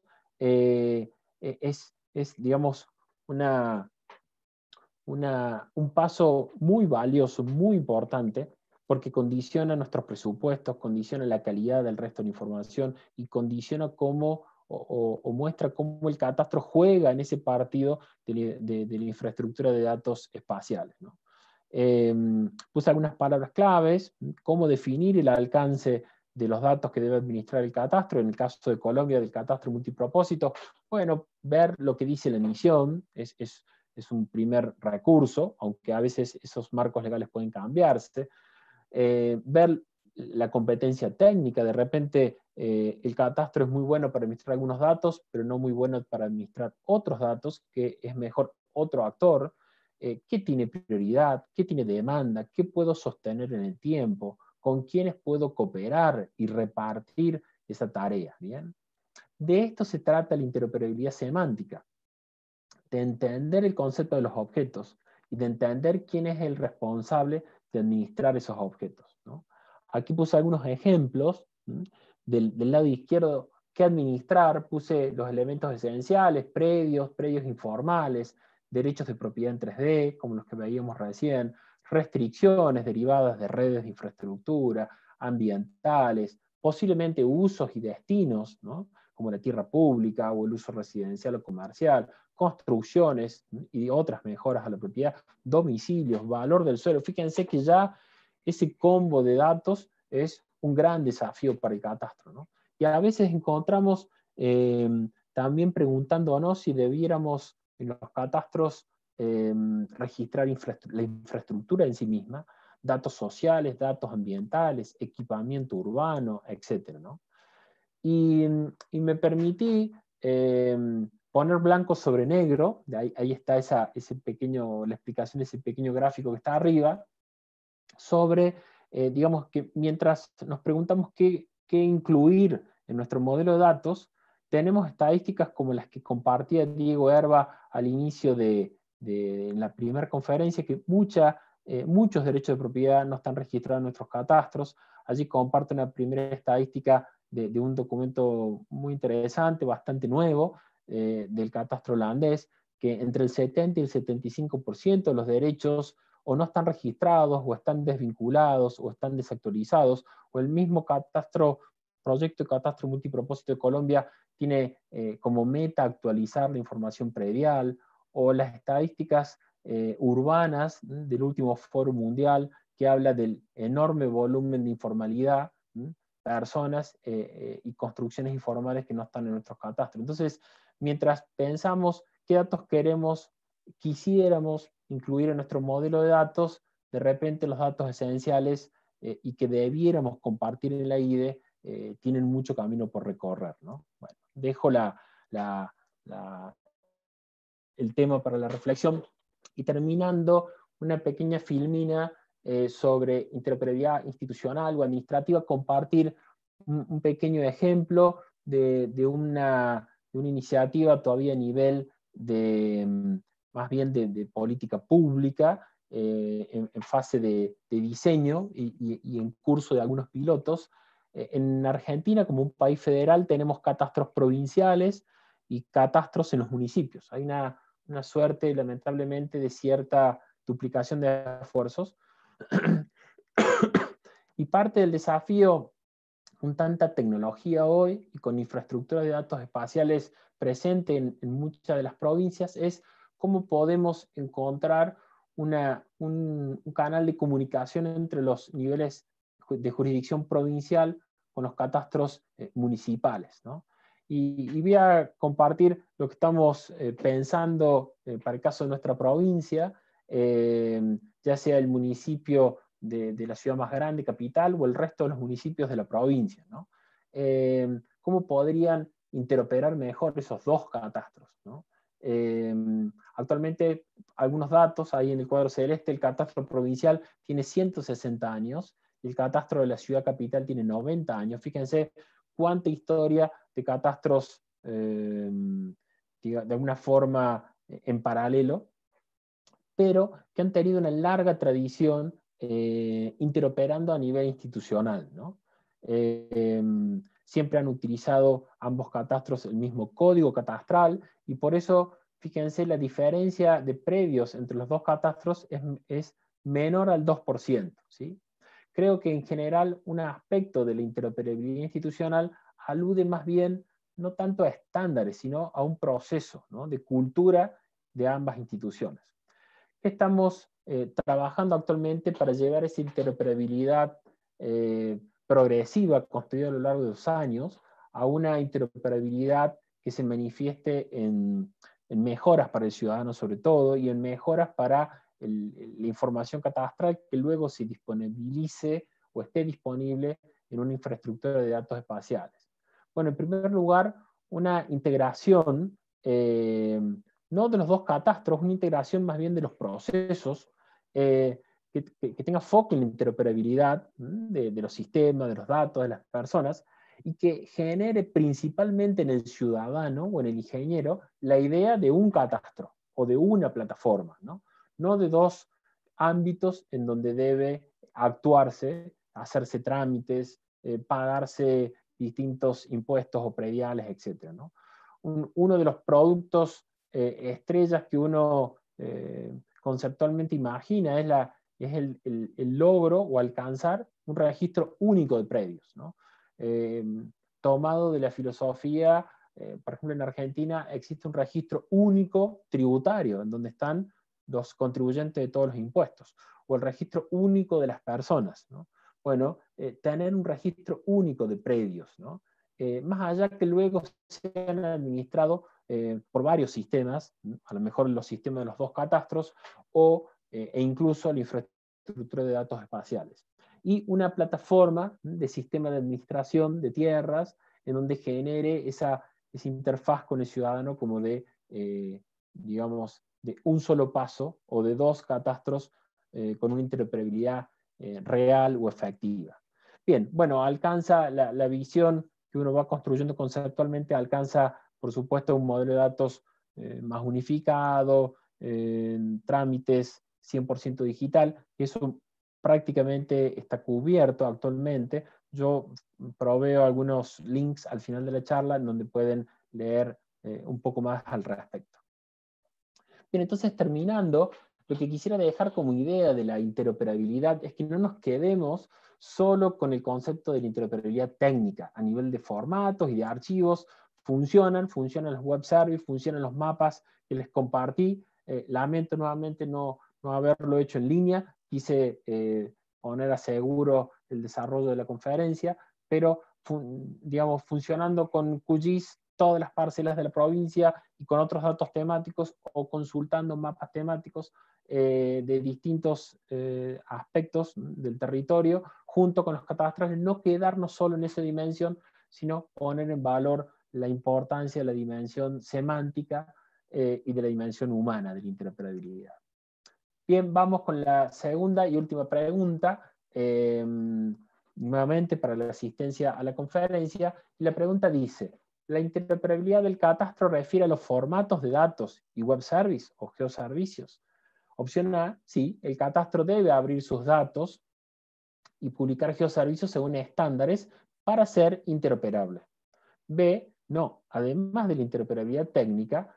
Digamos, un paso muy valioso, muy importante, porque condiciona nuestros presupuestos, condiciona la calidad del resto de la información y condiciona cómo o muestra cómo el catastro juega en ese partido de la infraestructura de datos espaciales, ¿no? Puse algunas palabras claves, cómo definir el alcance de los datos que debe administrar el catastro. En el caso de Colombia, del catastro multipropósito, bueno, ver lo que dice la emisión es un primer recurso, aunque a veces esos marcos legales pueden cambiarse. Ver la competencia técnica, de repente el catastro es muy bueno para administrar algunos datos, pero no muy bueno para administrar otros datos, que es mejor otro actor. ¿Qué tiene prioridad? ¿Qué tiene demanda? ¿Qué puedo sostener en el tiempo? ¿Con quiénes puedo cooperar y repartir esa tarea? ¿Bien? De esto se trata la interoperabilidad semántica, de entender el concepto de los objetos y de entender quién es el responsable de administrar esos objetos, ¿no? Aquí puse algunos ejemplos. Del lado izquierdo, ¿qué administrar? Puse los elementos esenciales, predios informales, derechos de propiedad en 3D, como los que veíamos recién, restricciones derivadas de redes de infraestructura, ambientales, posiblemente usos y destinos, ¿no?, como la tierra pública o el uso residencial o comercial, construcciones y otras mejoras a la propiedad, domicilios, valor del suelo. Fíjense que ya ese combo de datos es un gran desafío para el catastro, ¿no? Y a veces encontramos también preguntándonos si debiéramos en los catastros registrar la infraestructura en sí misma, datos sociales, datos ambientales, equipamiento urbano, etc., ¿no? Y me permití poner blanco sobre negro, ahí está la explicación de ese pequeño gráfico que está arriba, sobre, digamos, que mientras nos preguntamos qué incluir en nuestro modelo de datos, tenemos estadísticas como las que compartía Diego Herba al inicio de la primera conferencia, que muchos derechos de propiedad no están registrados en nuestros catastros. Allí comparto una primera estadística de un documento muy interesante, bastante nuevo, del catastro holandés, que entre el 70 y el 75% de los derechos o no están registrados, o están desvinculados, o están desactualizados, o el mismo proyecto de catastro multipropósito de Colombia tiene como meta actualizar la información predial, o las estadísticas urbanas del último Foro Mundial, que habla del enorme volumen de informalidad, personas y construcciones informales que no están en nuestros catastros. Entonces, mientras pensamos qué datos quisiéramos incluir en nuestro modelo de datos, de repente los datos esenciales y que debiéramos compartir en la IDE tienen mucho camino por recorrer, ¿no? Bueno, dejo el tema para la reflexión y terminando una pequeña filmina sobre interoperabilidad institucional o administrativa, compartir un pequeño ejemplo de una iniciativa todavía a nivel más bien de política pública, en fase de diseño y en curso de algunos pilotos. En Argentina, como un país federal, tenemos catastros provinciales y catastros en los municipios. Hay una suerte, lamentablemente, de cierta duplicación de esfuerzos. Y parte del desafío, con tanta tecnología hoy y con infraestructura de datos espaciales presente en muchas de las provincias, es cómo podemos encontrar un canal de comunicación entre los niveles de jurisdicción provincial con los catastros municipales, ¿no? Y voy a compartir lo que estamos pensando para el caso de nuestra provincia, ya sea el municipio de la ciudad más grande, capital, o el resto de los municipios de la provincia, ¿no? ¿Cómo podrían interoperar mejor esos dos catastros, ¿no? Actualmente, algunos datos, ahí en el cuadro celeste, el catastro provincial tiene 160 años, y el catastro de la ciudad capital tiene 90 años. Fíjense cuánta historia de catastros, de alguna forma, en paralelo, pero que han tenido una larga tradición interoperando a nivel institucional, ¿no? Siempre han utilizado ambos catastros el mismo código catastral, y por eso, fíjense, la diferencia de predios entre los dos catastros es menor al 2%, ¿sí? Creo que en general un aspecto de la interoperabilidad institucional alude más bien no tanto a estándares, sino a un proceso, ¿no?, de cultura de ambas instituciones. Estamos trabajando actualmente para llevar esa interoperabilidad progresiva construida a lo largo de los años a una interoperabilidad que se manifieste en mejoras para el ciudadano sobre todo, y en mejoras para la información catastral que luego se disponibilice o esté disponible en una infraestructura de datos espaciales. Bueno, en primer lugar, una integración no de los dos catastros, una integración más bien de los procesos, que tenga foco en la interoperabilidad de los sistemas, de los datos, de las personas, y que genere principalmente en el ciudadano o en el ingeniero la idea de un catastro o de una plataforma, no de dos ámbitos en donde debe actuarse, hacerse trámites, pagarse distintos impuestos o prediales, etc., ¿no? Uno de los productos estrellas que uno conceptualmente imagina es el logro o alcanzar un registro único de predios, ¿no? Tomado de la filosofía, por ejemplo, en Argentina existe un registro único tributario, en donde están los contribuyentes de todos los impuestos, o el registro único de las personas, ¿no? Bueno, tener un registro único de predios, ¿no? Más allá que luego sean administrados por varios sistemas, a lo mejor los sistemas de los dos catastros, e incluso la infraestructura de datos espaciales. Y una plataforma de sistema de administración de tierras, en donde genere esa interfaz con el ciudadano como de, digamos, de un solo paso, o de dos catastros con una interoperabilidad real o efectiva. Bien, bueno, alcanza la visión que uno va construyendo conceptualmente, alcanza, por supuesto, un modelo de datos más unificado, trámites 100% digital, y eso prácticamente está cubierto actualmente. Yo proveo algunos links al final de la charla en donde pueden leer un poco más al respecto. Bien, entonces, terminando, lo que quisiera dejar como idea de la interoperabilidad es que no nos quedemos solo con el concepto de la interoperabilidad técnica a nivel de formatos y de archivos. Funcionan los web services, funcionan los mapas que les compartí. Lamento nuevamente no haberlo hecho en línea. Quise poner a seguro el desarrollo de la conferencia, pero digamos, funcionando con QGIS todas las parcelas de la provincia y con otros datos temáticos, o consultando mapas temáticos de distintos aspectos del territorio, junto con los catastrales, no quedarnos solo en esa dimensión, sino poner en valor la importancia de la dimensión semántica y de la dimensión humana de la interoperabilidad. Bien, vamos con la segunda y última pregunta, nuevamente para la asistencia a la conferencia, y la pregunta dice: ¿la interoperabilidad del catastro refiere a los formatos de datos y web service o geoservicios? Opción A, sí, el catastro debe abrir sus datos y publicar geoservicios según estándares para ser interoperable. B, no, además de la interoperabilidad técnica,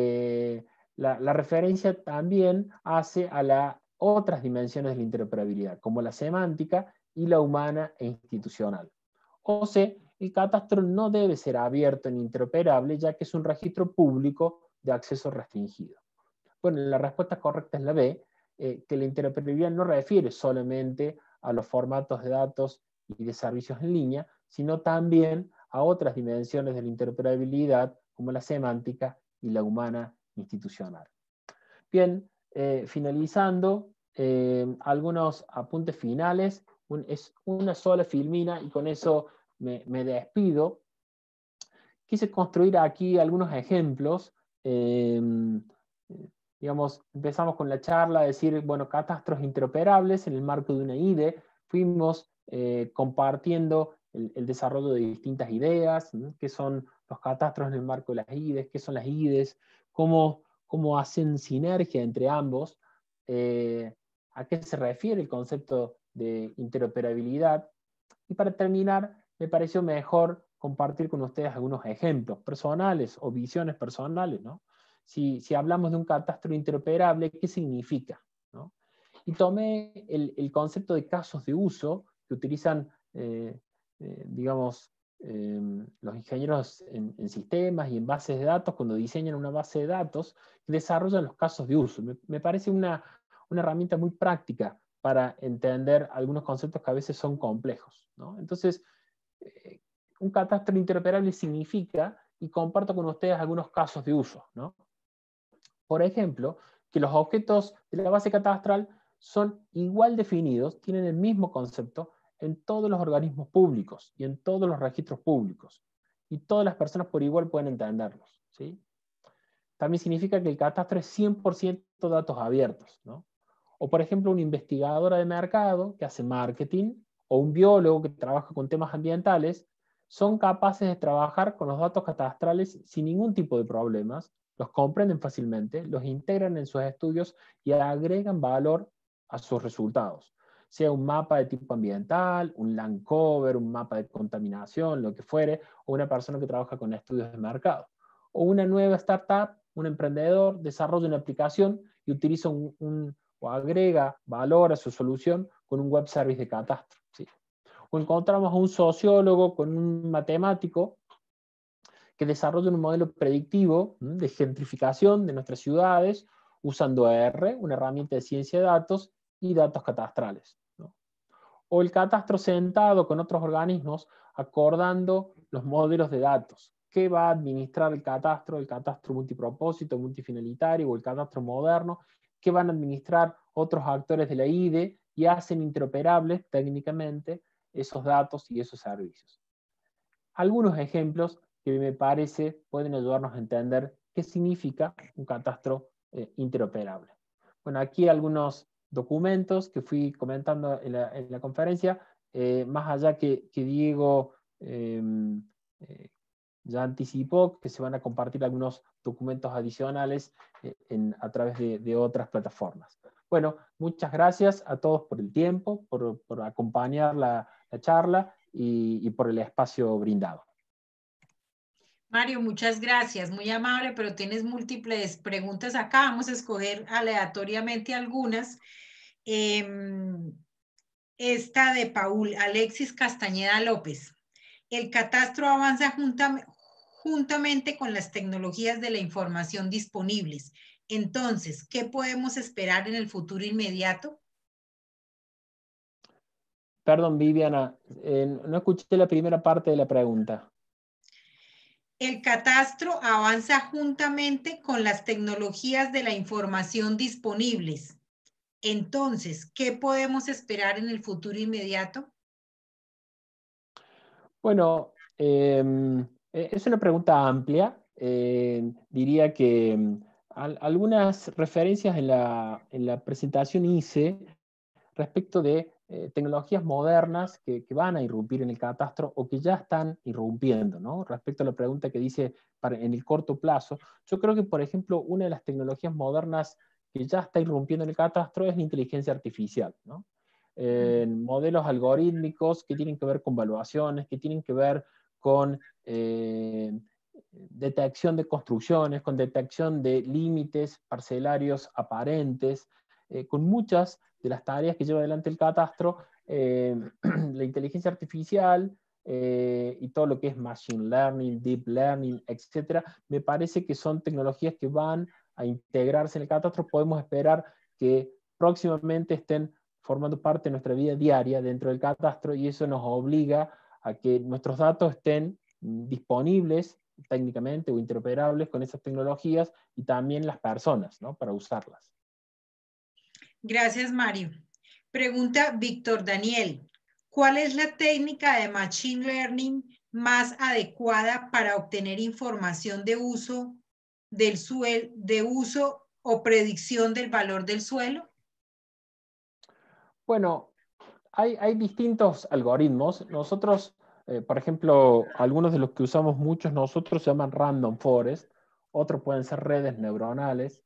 la referencia también hace a las otras dimensiones de la interoperabilidad, como la semántica y la humana e institucional. O C, el catastro no debe ser abierto ni interoperable, ya que es un registro público de acceso restringido. Bueno, la respuesta correcta es la B. que la interoperabilidad no refiere solamente a los formatos de datos y de servicios en línea, sino también a otras dimensiones de la interoperabilidad, como la semántica y la humana institucional. Bien, finalizando, algunos apuntes finales. Es una sola filmina y con eso me despido. Quise construir aquí algunos ejemplos. Digamos, empezamos con la charla a decir, bueno, catastros interoperables en el marco de una IDE. Fuimos compartiendo el desarrollo de distintas ideas, ¿no? ¿Qué son los catastros en el marco de las IDEs? ¿Qué son las IDEs? ¿Cómo hacen sinergia entre ambos? ¿A qué se refiere el concepto de interoperabilidad? Y para terminar, me pareció mejor compartir con ustedes algunos ejemplos personales o visiones personales, ¿no? Si hablamos de un catastro interoperable, ¿qué significa? ¿No? Y tomé el concepto de casos de uso que utilizan, digamos, los ingenieros en sistemas y en bases de datos cuando diseñan una base de datos, que desarrollan los casos de uso. Me parece una herramienta muy práctica para entender algunos conceptos que a veces son complejos, ¿no? Entonces, un catastro interoperable significa, y comparto con ustedes algunos casos de uso, ¿no? Por ejemplo, que los objetos de la base catastral son igual definidos, tienen el mismo concepto en todos los organismos públicos y en todos los registros públicos. Y todas las personas por igual pueden entenderlos, ¿sí? También significa que el catastro es 100% datos abiertos, ¿no? O por ejemplo, una investigadora de mercado que hace marketing, o un biólogo que trabaja con temas ambientales, son capaces de trabajar con los datos catastrales sin ningún tipo de problemas, los comprenden fácilmente, los integran en sus estudios y agregan valor a sus resultados. Sea un mapa de tipo ambiental, un land cover, un mapa de contaminación, lo que fuere, o una persona que trabaja con estudios de mercado. O una nueva startup, un emprendedor, desarrolla una aplicación y utiliza o agrega valor a su solución con un web service de catastro, ¿sí? O encontramos a un sociólogo con un matemático que desarrolla un modelo predictivo de gentrificación de nuestras ciudades usando R, una herramienta de ciencia de datos, y datos catastrales, ¿no? O el catastro sentado con otros organismos acordando los modelos de datos. ¿Qué va a administrar el catastro multipropósito, multifinalitario o el catastro moderno? ¿Qué van a administrar otros actores de la IDE? Y hacen interoperables técnicamente esos datos y esos servicios. Algunos ejemplos que me parece pueden ayudarnos a entender qué significa un catastro interoperable. Bueno, aquí algunos documentos que fui comentando en la conferencia, más allá que Diego ya anticipó que se van a compartir algunos documentos adicionales a través de otras plataformas. Bueno, muchas gracias a todos por el tiempo, por acompañar la charla y por el espacio brindado. Mario, muchas gracias, muy amable, pero tienes múltiples preguntas acá. Vamos a escoger aleatoriamente algunas. Esta de Paul Alexis Castañeda López. El catastro avanza juntamente con las tecnologías de la información disponibles. Entonces, ¿qué podemos esperar en el futuro inmediato? Perdón, Viviana, no escuché la primera parte de la pregunta. El catastro avanza juntamente con las tecnologías de la información disponibles. Entonces, ¿qué podemos esperar en el futuro inmediato? Bueno, es una pregunta amplia. Diría que algunas referencias en la presentación hice respecto de tecnologías modernas que van a irrumpir en el catastro o que ya están irrumpiendo, ¿no? Respecto a la pregunta que dice en el corto plazo, yo creo que, por ejemplo, una de las tecnologías modernas que ya está irrumpiendo en el catastro es la inteligencia artificial, ¿no? Modelos algorítmicos que tienen que ver con valuaciones, que tienen que ver con detección de construcciones, con detección de límites parcelarios aparentes, con muchas de las tareas que lleva adelante el catastro, la inteligencia artificial y todo lo que es machine learning, deep learning, etcétera, me parece que son tecnologías que van a integrarse en el catastro. Podemos esperar que próximamente estén formando parte de nuestra vida diaria dentro del catastro, y eso nos obliga a que nuestros datos estén disponibles técnicamente o interoperables con esas tecnologías, y también las personas, ¿no?, para usarlas. Gracias, Mario. Pregunta Víctor Daniel. ¿Cuál es la técnica de Machine Learning más adecuada para obtener información de uso o predicción del valor del suelo? Bueno, hay distintos algoritmos. Nosotros, por ejemplo, algunos de los que usamos muchos nosotros se llaman Random Forest, otros pueden ser redes neuronales.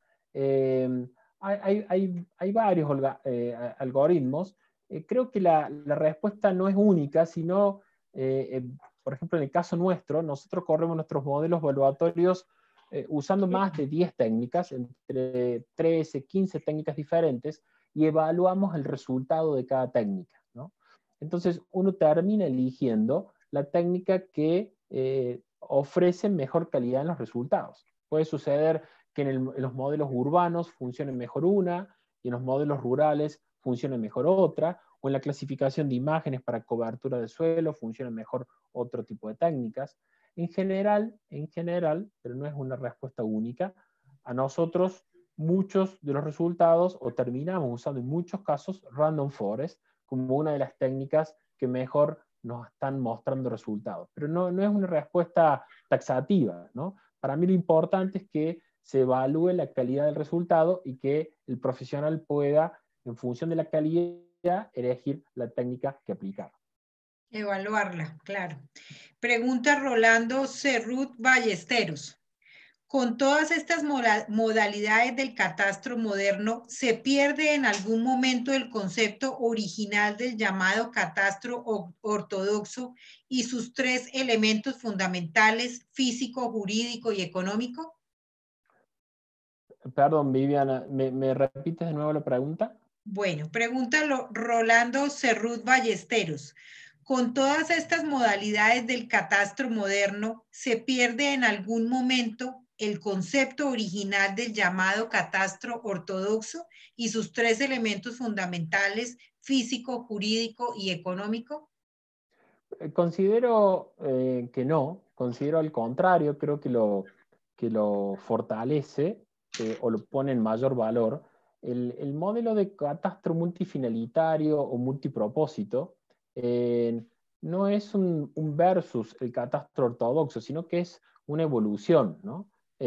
Hay varios algoritmos. Creo que la respuesta no es única, sino, por ejemplo, en el caso nuestro, nosotros corremos nuestros modelos evaluatorios usando más de 10 técnicas, entre 13, 15 técnicas diferentes, y evaluamos el resultado de cada técnica, ¿no? Entonces, uno termina eligiendo la técnica que ofrece mejor calidad en los resultados. Puede suceder que en los modelos urbanos funcione mejor una, y en los modelos rurales funcione mejor otra, o en la clasificación de imágenes para cobertura de suelo funcione mejor otro tipo de técnicas. En general, pero no es una respuesta única, a nosotros muchos de los resultados, o terminamos usando en muchos casos Random Forest como una de las técnicas que mejor nos están mostrando resultados. Pero no es una respuesta taxativa, ¿no? Para mí lo importante es que se evalúe la calidad del resultado y que el profesional pueda, en función de la calidad, elegir la técnica que aplicar. Evaluarla, claro. Pregunta Rolando Cerrut Ballesteros. Con todas estas modalidades del catastro moderno, ¿se pierde en algún momento el concepto original del llamado catastro ortodoxo y sus 3 elementos fundamentales, físico, jurídico y económico? Perdón, Viviana, ¿me repites de nuevo la pregunta? Bueno, pregúntalo Rolando Cerrut Ballesteros. Con todas estas modalidades del catastro moderno, ¿se pierde en algún momento el concepto original del llamado catastro ortodoxo y sus 3 elementos fundamentales, físico, jurídico y económico? Considero que no, considero al contrario, creo que lo fortalece o lo pone en mayor valor. El modelo de catastro multifinalitario o multipropósito no es un versus el catastro ortodoxo, sino que es una evolución, ¿no?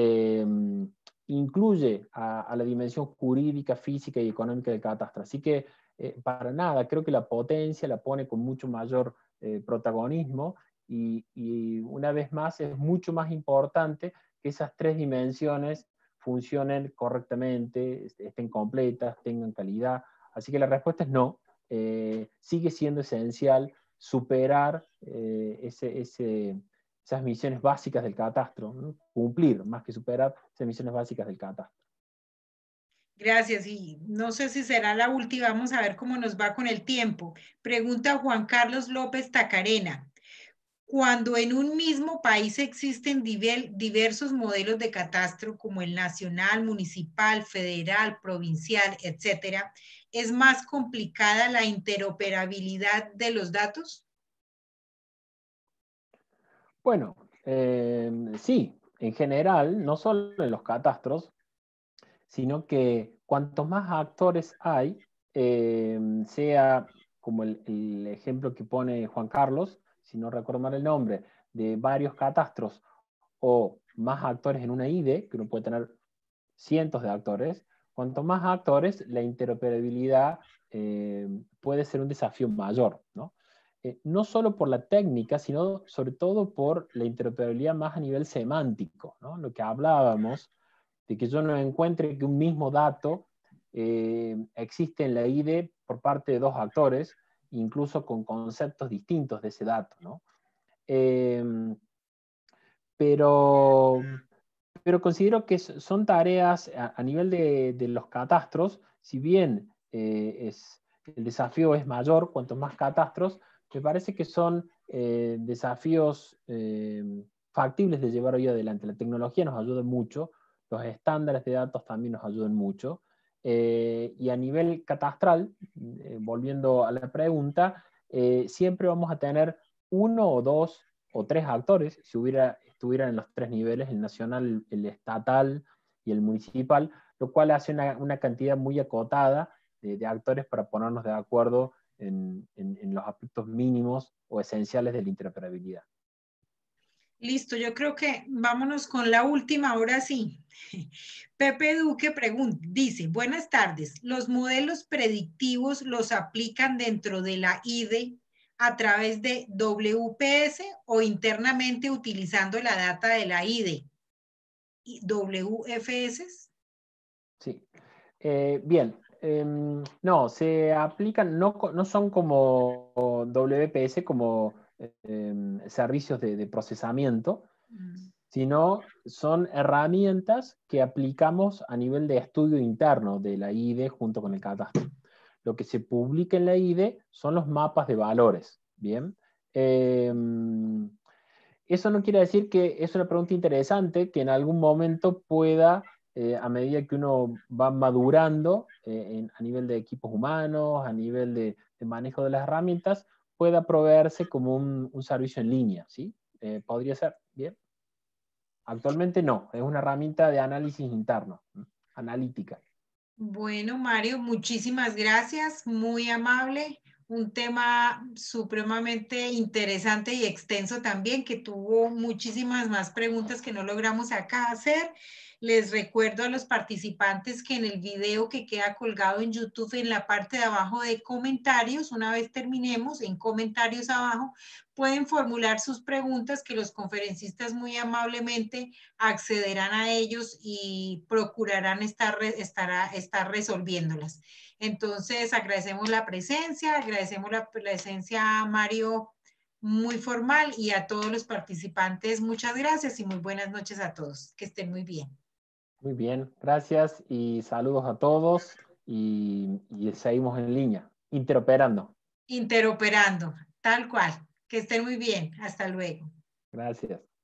Incluye a la dimensión jurídica, física y económica del catastro. Así que para nada, creo que la potencia la pone con mucho mayor protagonismo, y una vez más es mucho más importante que esas 3 dimensiones funcionen correctamente, estén completas, tengan calidad. Así que la respuesta es no. Sigue siendo esencial superar esas misiones básicas del catastro, ¿no? Cumplir más que superar esas misiones básicas del catastro. Gracias, y no sé si será la última, vamos a ver cómo nos va con el tiempo. Pregunta Juan Carlos López Tacarena. Cuando en un mismo país existen diversos modelos de catastro como el nacional, municipal, federal, provincial, etcétera, ¿es más complicada la interoperabilidad de los datos? Bueno, sí, en general, no solo en los catastros, sino que cuantos más actores hay, sea como el ejemplo que pone Juan Carlos, si no recuerdo mal el nombre, de varios catastros o más actores en una IDE, que uno puede tener cientos de actores, cuanto más actores, la interoperabilidad puede ser un desafío mayor, ¿no? No solo por la técnica, sino sobre todo por la interoperabilidad más a nivel semántico, ¿no? Lo que hablábamos, de que yo no encuentre que un mismo dato existe en la IDE por parte de 2 actores, incluso con conceptos distintos de ese dato, ¿no? Pero considero que son tareas a nivel de los catastros, si bien el desafío es mayor cuanto más catastros, me parece que son desafíos factibles de llevar hoy adelante. La tecnología nos ayuda mucho, los estándares de datos también nos ayudan mucho, Y a nivel catastral, volviendo a la pregunta, siempre vamos a tener uno o dos o tres actores, si estuvieran en los tres niveles, el nacional, el estatal y el municipal, lo cual hace una cantidad muy acotada de actores para ponernos de acuerdo en los aspectos mínimos o esenciales de la interoperabilidad. Listo, yo creo que vámonos con la última, ahora sí. Pepe Duque dice, buenas tardes, ¿los modelos predictivos los aplican dentro de la IDE a través de WPS o internamente utilizando la data de la IDE? ¿WFS? Sí. Bien. No, se aplican, no son como WPS, como servicios de procesamiento, sino son herramientas que aplicamos a nivel de estudio interno de la IDE junto con el catastro. Lo que se publica en la IDE son los mapas de valores, ¿bien? Eso no quiere decir que es una pregunta interesante que en algún momento pueda, a medida que uno va madurando a nivel de equipos humanos, a nivel de manejo de las herramientas, pueda proveerse como un servicio en línea, ¿sí? Podría ser, ¿bien? Actualmente no, es una herramienta de análisis interno, analítica. Bueno, Mario, muchísimas gracias, muy amable. Un tema supremamente interesante y extenso también, que tuvo muchísimas más preguntas que no logramos acá hacer. Les recuerdo a los participantes que en el video que queda colgado en YouTube, en la parte de abajo de comentarios, una vez terminemos, en comentarios abajo, pueden formular sus preguntas que los conferencistas muy amablemente accederán a ellos y procurarán estar resolviéndolas. Entonces, agradecemos la presencia a Mario muy formal y a todos los participantes, muchas gracias y muy buenas noches a todos. Que estén muy bien. Muy bien, gracias y saludos a todos y seguimos en línea, interoperando. Interoperando, tal cual. Que estén muy bien. Hasta luego. Gracias.